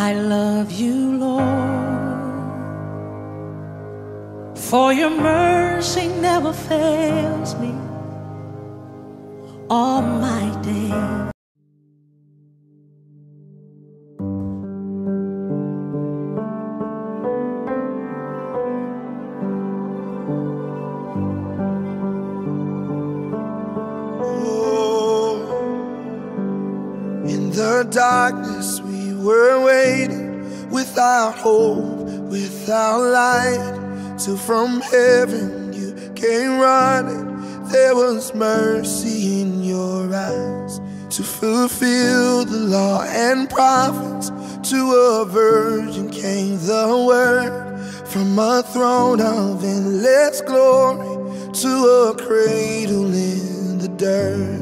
I love you, Lord, for your mercy never fails me all my days. In the darkness we were waiting, without hope, without light, till from heaven you came running. There was mercy in your eyes to fulfill the law and prophets. To a virgin came the word, from a throne of endless glory to a cradle in the dirt.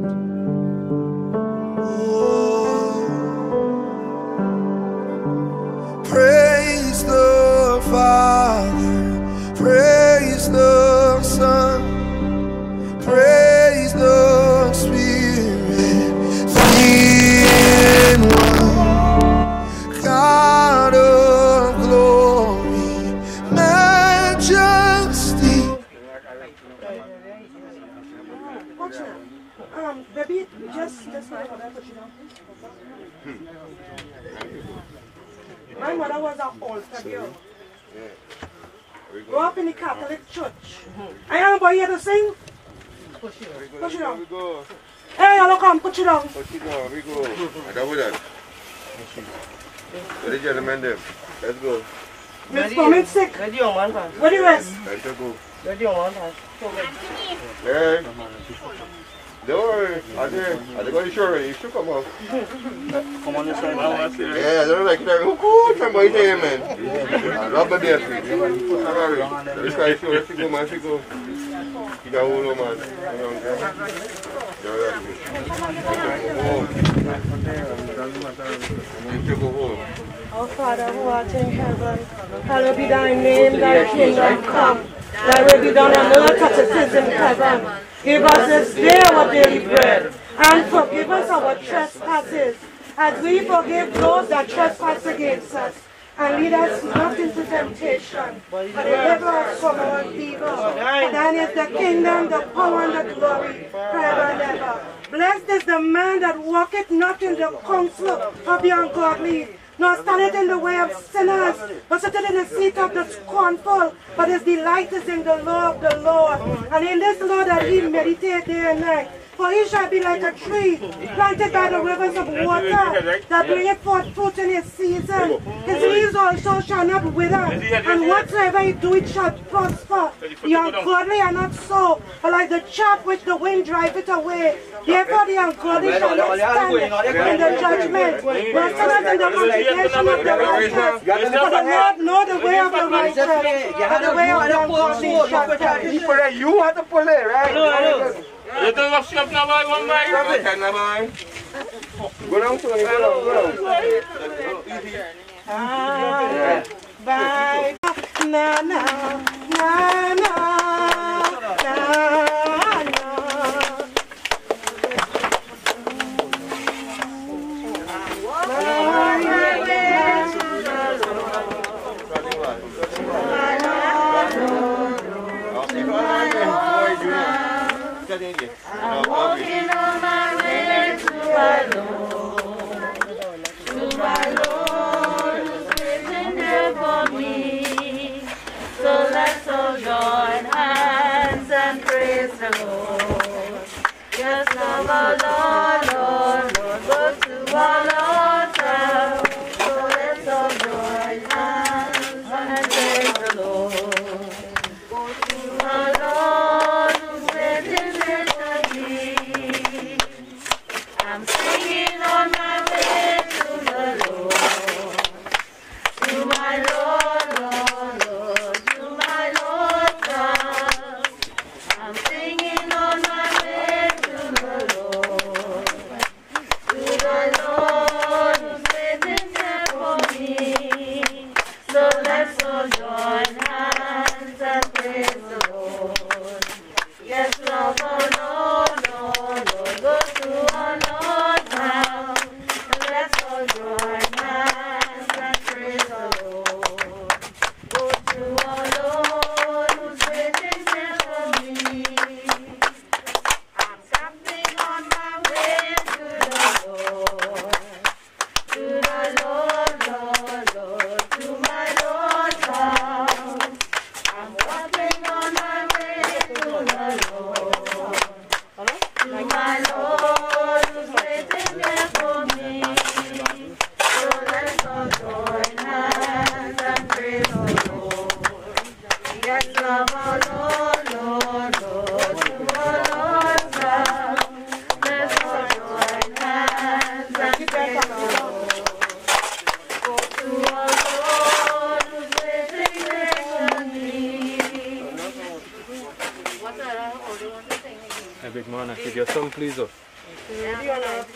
Praise the Father, praise the Son, praise the Spirit, three in one, God of glory, majesty. Um, baby, just, just my mother put you down. My mother was an altar girl. Grew up in the Catholic Church. I am boy here to sing. Push it down. Push it down. Hey, y'all come, put it down. Push it down, we go. And that with that. Where the gentlemen there? Let's go. Miss Pomit sick. Where do you want that? Where do you rest? Let's go. Where do you want that? Hey. Don't worry. I think I'm going to show you. You should come up. Come on this side. Yeah, they're like, who could somebody say amen? I love the baby. Sorry. This guy is sure. Let's go, man. Let's go. He's a whole man. Our Father who art in heaven, hallowed be thy name, thy kingdom come. Thy will be done on earth as it is in heaven. Give us this day our daily bread, and forgive us our trespasses, as we forgive those that trespass against us. And lead us not into temptation, but deliver us from our evil. For thine is the kingdom, the power, and the glory, forever and ever. Blessed is the man that walketh not in the counsel of the ungodly, nor standeth in the way of sinners, but sitteth in the seat of the scornful. But his delight is in the law of the Lord, and in this law that he meditates day and night. For he shall be like a tree planted by the rivers of water, that bringeth forth fruit in his season. His leaves also shall not wither, and whatsoever he doeth shall prosper. The ungodly are not so, but like the chaff which the wind driveth away. Therefore the ungodly shall not stand in the judgment, nor sinners in the congregation of the righteous. For the Lord know the way of the righteous, but the way of the ungodly shall perish. You have to pull it, right? You don't have to now, boy, one by one. Go down, Tony, go down, go down. Bye. Na, na, na, na, na, na. I'm walking on my way to my Lord, to my Lord who's waiting there for me. So let's all join hands and praise the Lord. Just love our Lord, Lord, Lord, go to our altar. So let's all join hands and praise the Lord. Go to our Lord who's waiting there for me. Big man, I give your song, please. Oh. Ready or not?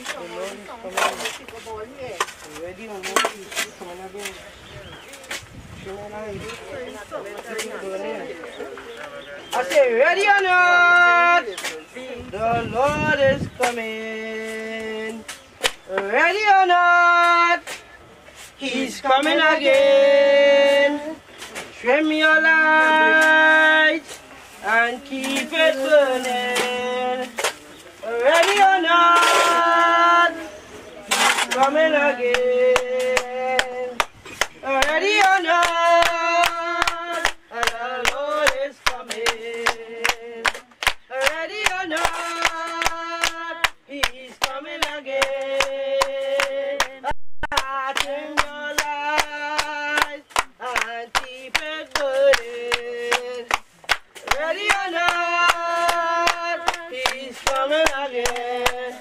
Ready or not? Come on again. I say, ready or not? The Lord is coming. Ready or not? He's coming again. Trim your light and keep it burning. Ready or not, he's coming again. Ready or not, the Lord is coming. Ready or not, he's coming again. Turn your light and keep it burning. Ready or not, he's coming again.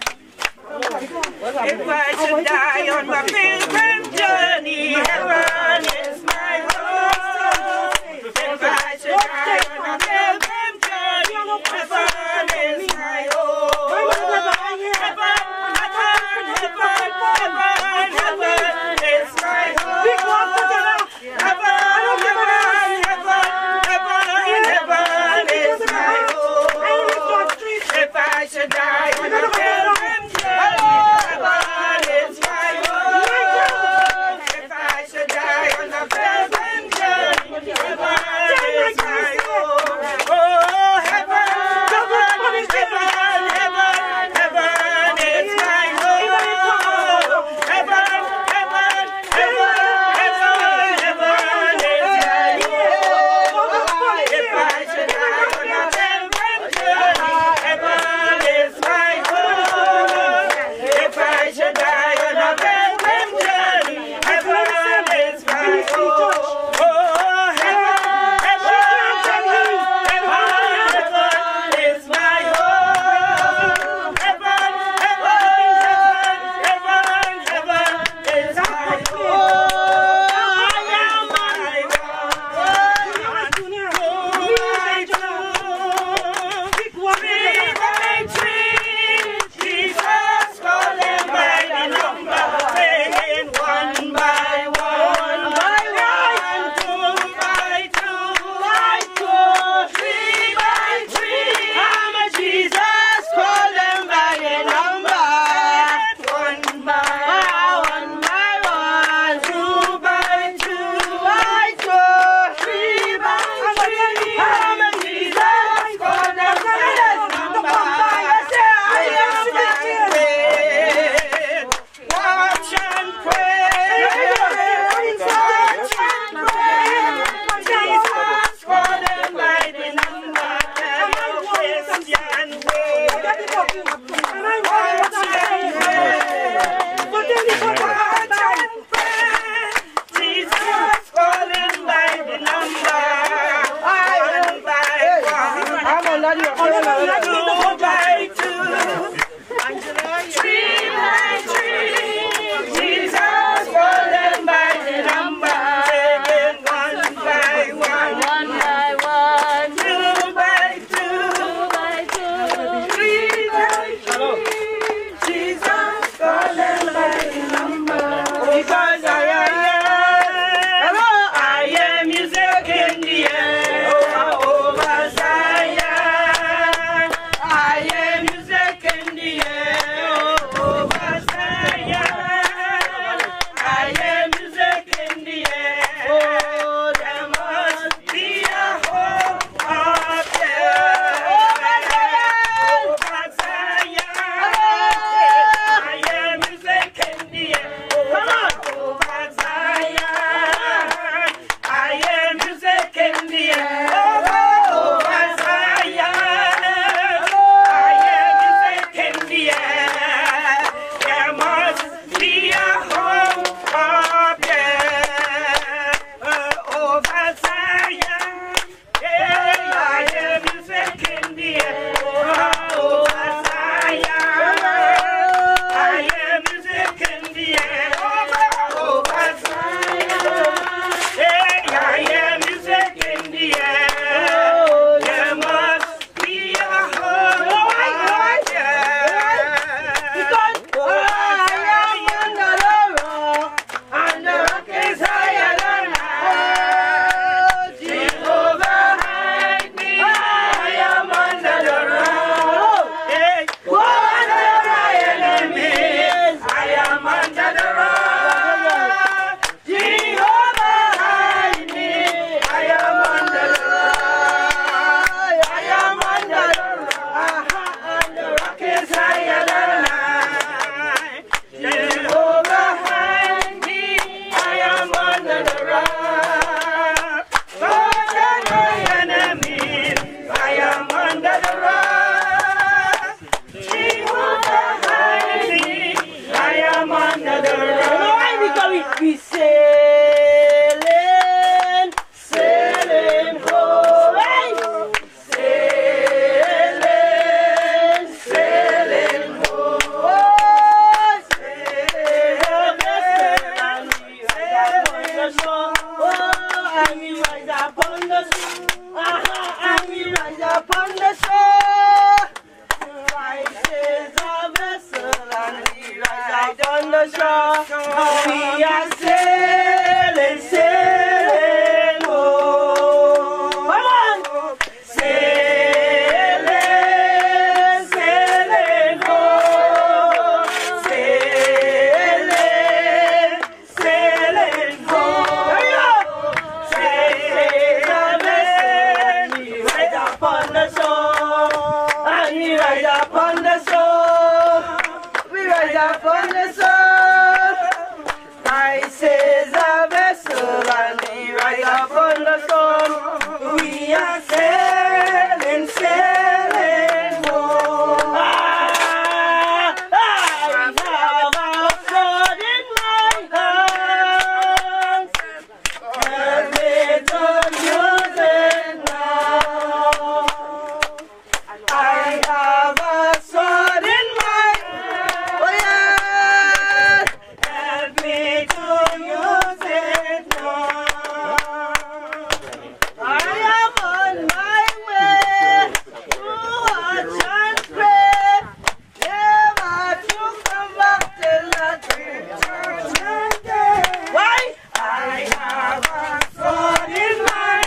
If I should die on my pilgrim journey, heaven is my home. If I should die on my pilgrim journey, heaven is my home. Heaven, heaven, heaven, heaven, heaven is my home. Heaven, heaven, heaven, heaven is my home. If I should die on my pilgrim journey, heaven is my home. If I should die on a pilgrim journey, heaven is my home. Oh, heaven, heaven, heaven, heaven, heaven is my home. Heaven, heaven, heaven, heaven, heaven is my home. If I should die on a pilgrim journey, heaven is my home. If I should die on a pilgrim journey, heaven is my home. Oh, heaven, heaven, heaven, heaven, heaven is my home. Heaven, heaven, heaven, heaven, heaven is my home. I am my one, two by two, three by three. Jesus called them by the number, saying one by one, by one, two by two, by two, three by three. I'm Jesus called them by the number, one by one, by one, two by two, by two, three by three. I'm Jesus called them by the number. I am my way. Watch and pray. Watch and pray. Jesus called them by the number. Tell your Christian way. Watch and pray. Watch and pray. Jesus called them by the number. One by one. Two by two. Three by three. Jesus called them by the number. Taking one by one. One by one. Two by two. Two by two. Three by three. Jesus called them by the number. Because I am, I am music in the air. Over Zion. up on the soul. We rise up on the soul. Christ is a vessel and we rise up on the soul. We are sailing, sailing home. Ah, I have a sword in my hands. Help me to use it now. I have a sword in my hand. Oh yeah. Help me to use it now. I am on my way to watch and pray, never to come back till the judgment day. Why? I have a sword in my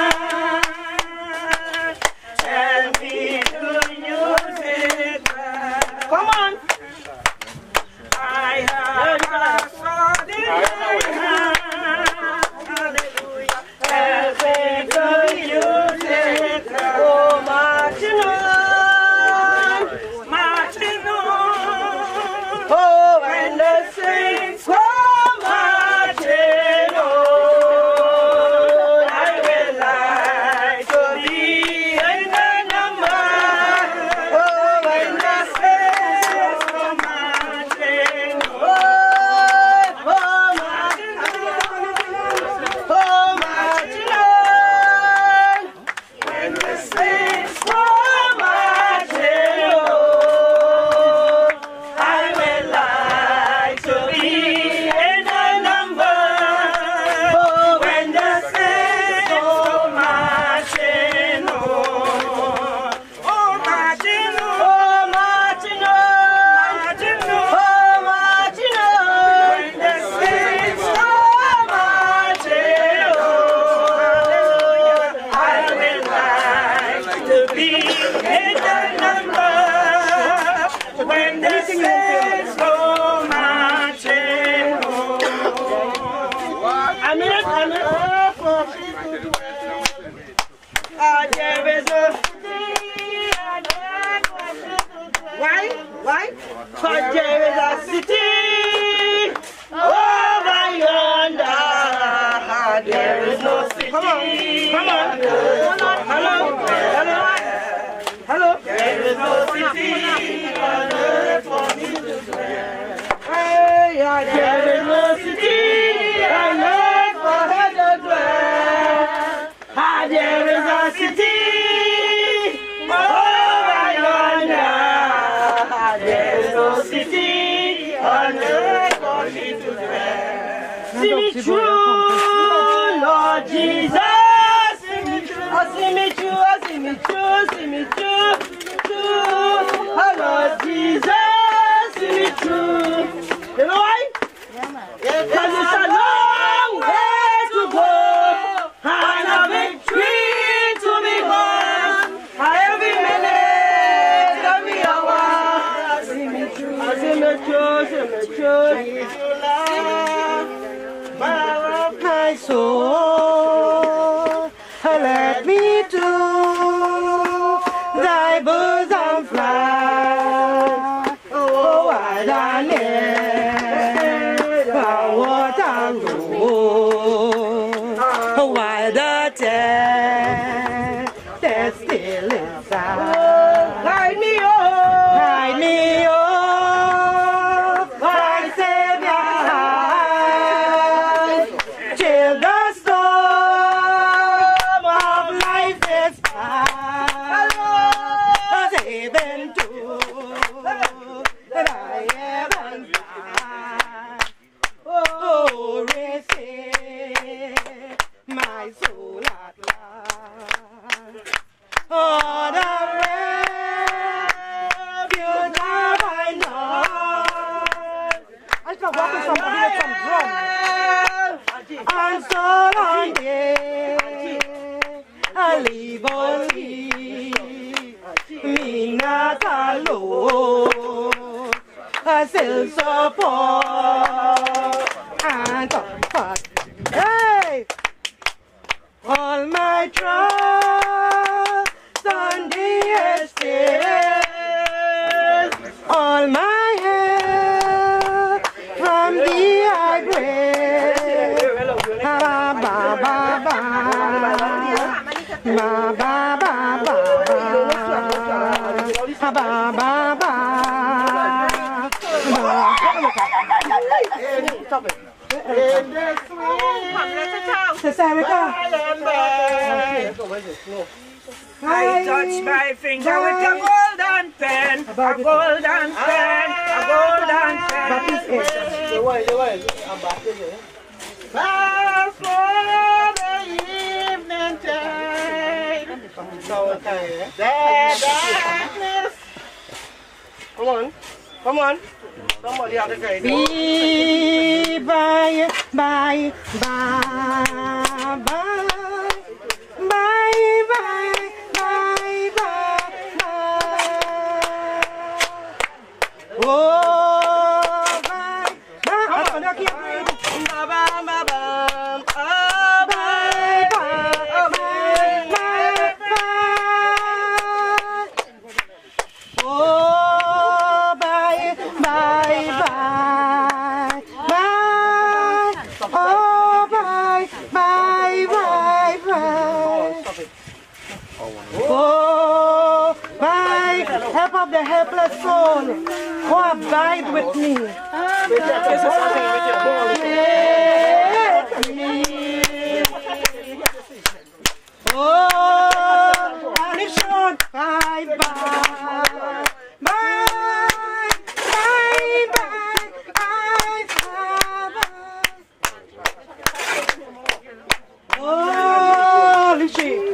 hand. Tell me to use it well. Come on. I have a sword in my hand. Hallelujah. Help me to use it well. Oh, marching on, marching on. Oh, when the saints go marching on, I will like to be in the number. Oh, when the saints go marching on, oh, marching on, oh, marching on. When the saints go marching on, I will like to be in the number. Oh, when the saints go marching on, oh, marching on, oh, marching on, marching on, oh, marching on. When the saints go marching on, I will like to be in the number. When the saints go marching on. A minute, a minute. Ah, there is a why? Why? Because there is a city over yonder. There is no city. Come on, come on, hello, hello, hello. There is no city on earth for me to dwell. Hey, yeah, there is no city on earth for her to dwell. Ah, there is a city over yonder. There is no city on earth for me to dwell. See me true, Lord Jesus. See me true, oh, see me true, oh, see me true, see me true, true. Oh, Lord Jesus, see me true. You know why? Because it's a long way to go and a victory to be won. Every minute, every hour, see me true, see me true, see me true. My soul, let me to thy bosom fly. Oh, I done it, what a road, why the death, there's still inside. Hide me, oh, hide me, oh, my Savior, hide, till the storm of life is past. Saving to thy heaven's light. Oh, receive my soul at last. Oh, the refuge of my Lord. I can walk with somebody with some drum. And so long, yeah, I leave only me not alone. I still support and comfort. Hey! All my trust on thee is still. ba ba ba. Stop it. In the sweet Sister Erica. I touch my finger with a golden pen, a golden pen, a golden pen. Fast for the evening tide, the darkness. Come on, come on. Somebody have to guide. Be bye, bye, bye, bye, bye, bye. Bye, bye, bye. Oh, bye, bye. I'm gonna keep reading. Bye, bye, bye, bye. Oh, bye, bye, oh, bye, bye, bye. Oh, bye, bye, bye, bye. Oh, bye, bye, bye, bye. Oh, bye, help of the helpless soul, who abide with me. With me. Oh, and it should bye, bye, bye, bye, bye, bye, bye. Oh, Lucy.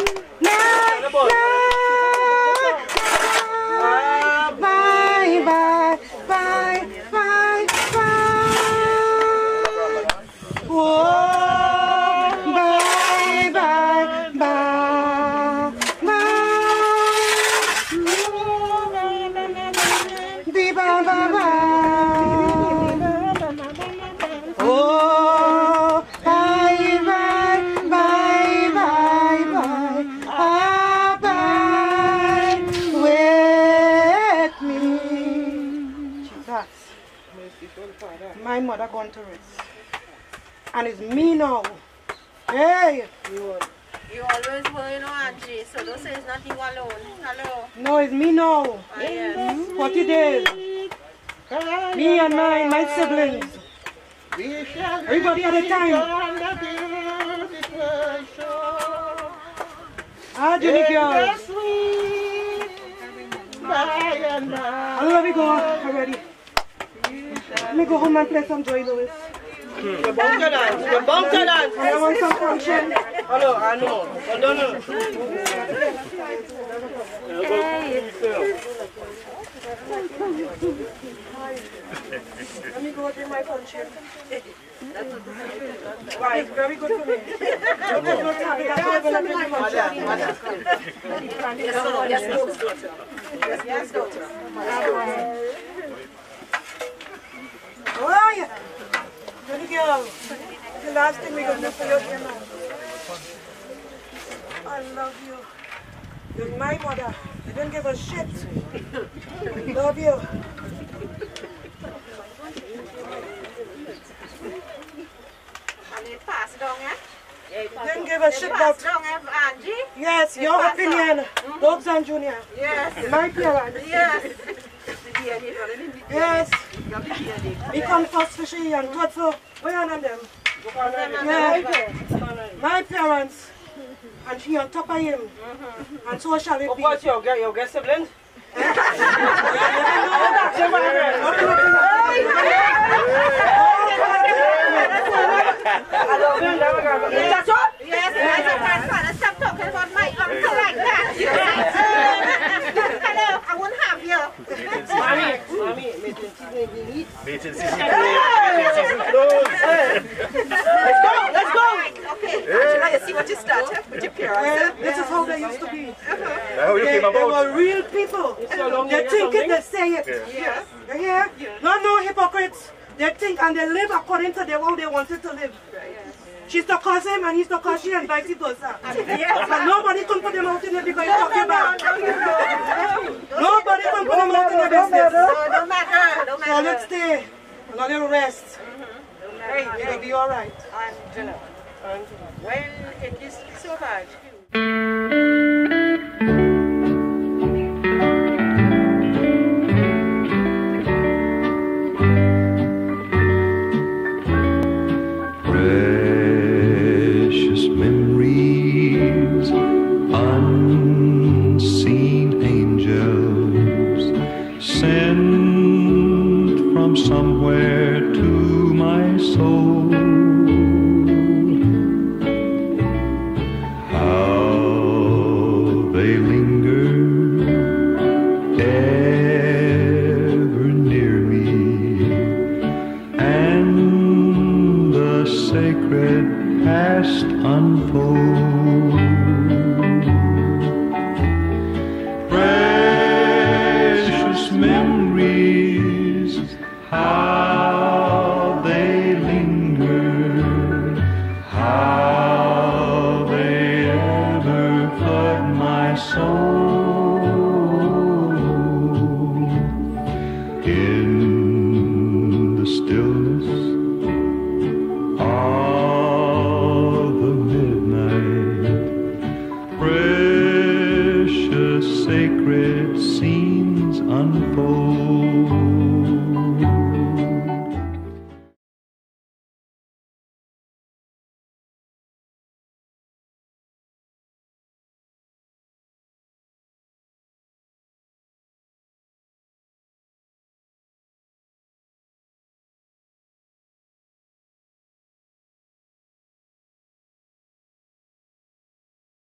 Bye, bye, bye, bye, bye. Whoa, bye, bye, bye, bye. Be bye, bye, bye. Oh, bye, bye, bye, bye, bye. Ah, bye with me. Jesus. My mother gone to rest. And it's me now. Hey! You always were, you know, Angie, so don't say it's not you alone. Hello? No, it's me now. Oh, yes. forty days. Me and my, my siblings. Everybody at a time. Ah, Judy girl. I love you, go already. Let me go home and play some Joy Lewis. You're bound to dance. You're bound to dance. I want some function. Hello, I know. I don't know. Let me go drink my function. Right, very good for me. Don't get no time. That's why I'm going to drink my function. Yes, daughter. Yes, daughter. How are you? Good girl. The last thing we're going to do for you here now. I love you. You're my mother. You don't give a shit. I love you. Pass down, eh? Didn't give a shit about Angie? Yes, You your pass opinion. on. Dogs and Junior. Yes. My parents. Yes. Yes. We come first for she and God so we on them. Yeah. My parents. And she on top of him. Mm-hmm. And so shall it be. What's your get your get siblings? That's what? Yes, my grandfather, stop talking about my uncle like that. Hello, I won't have you. Mommy, mommy, meeting season meet. Meeting season close. Let's go, let's go. Okay, Angela, you see what you started with your parents? This is how they used to be. How you They, came they about? were real people. They think it, they say it. Yes. You hear? No, no hypocrites. They think and they live according to the how they wanted to live. She's to cause him and he's to cause she and vice versa. Yes. But nobody can put them out in the because you're talking about. Nobody can put them out in the business. No matter, no So let's matter. stay. A little rest. It'll be all right. Angela, Angela, when it is so bad,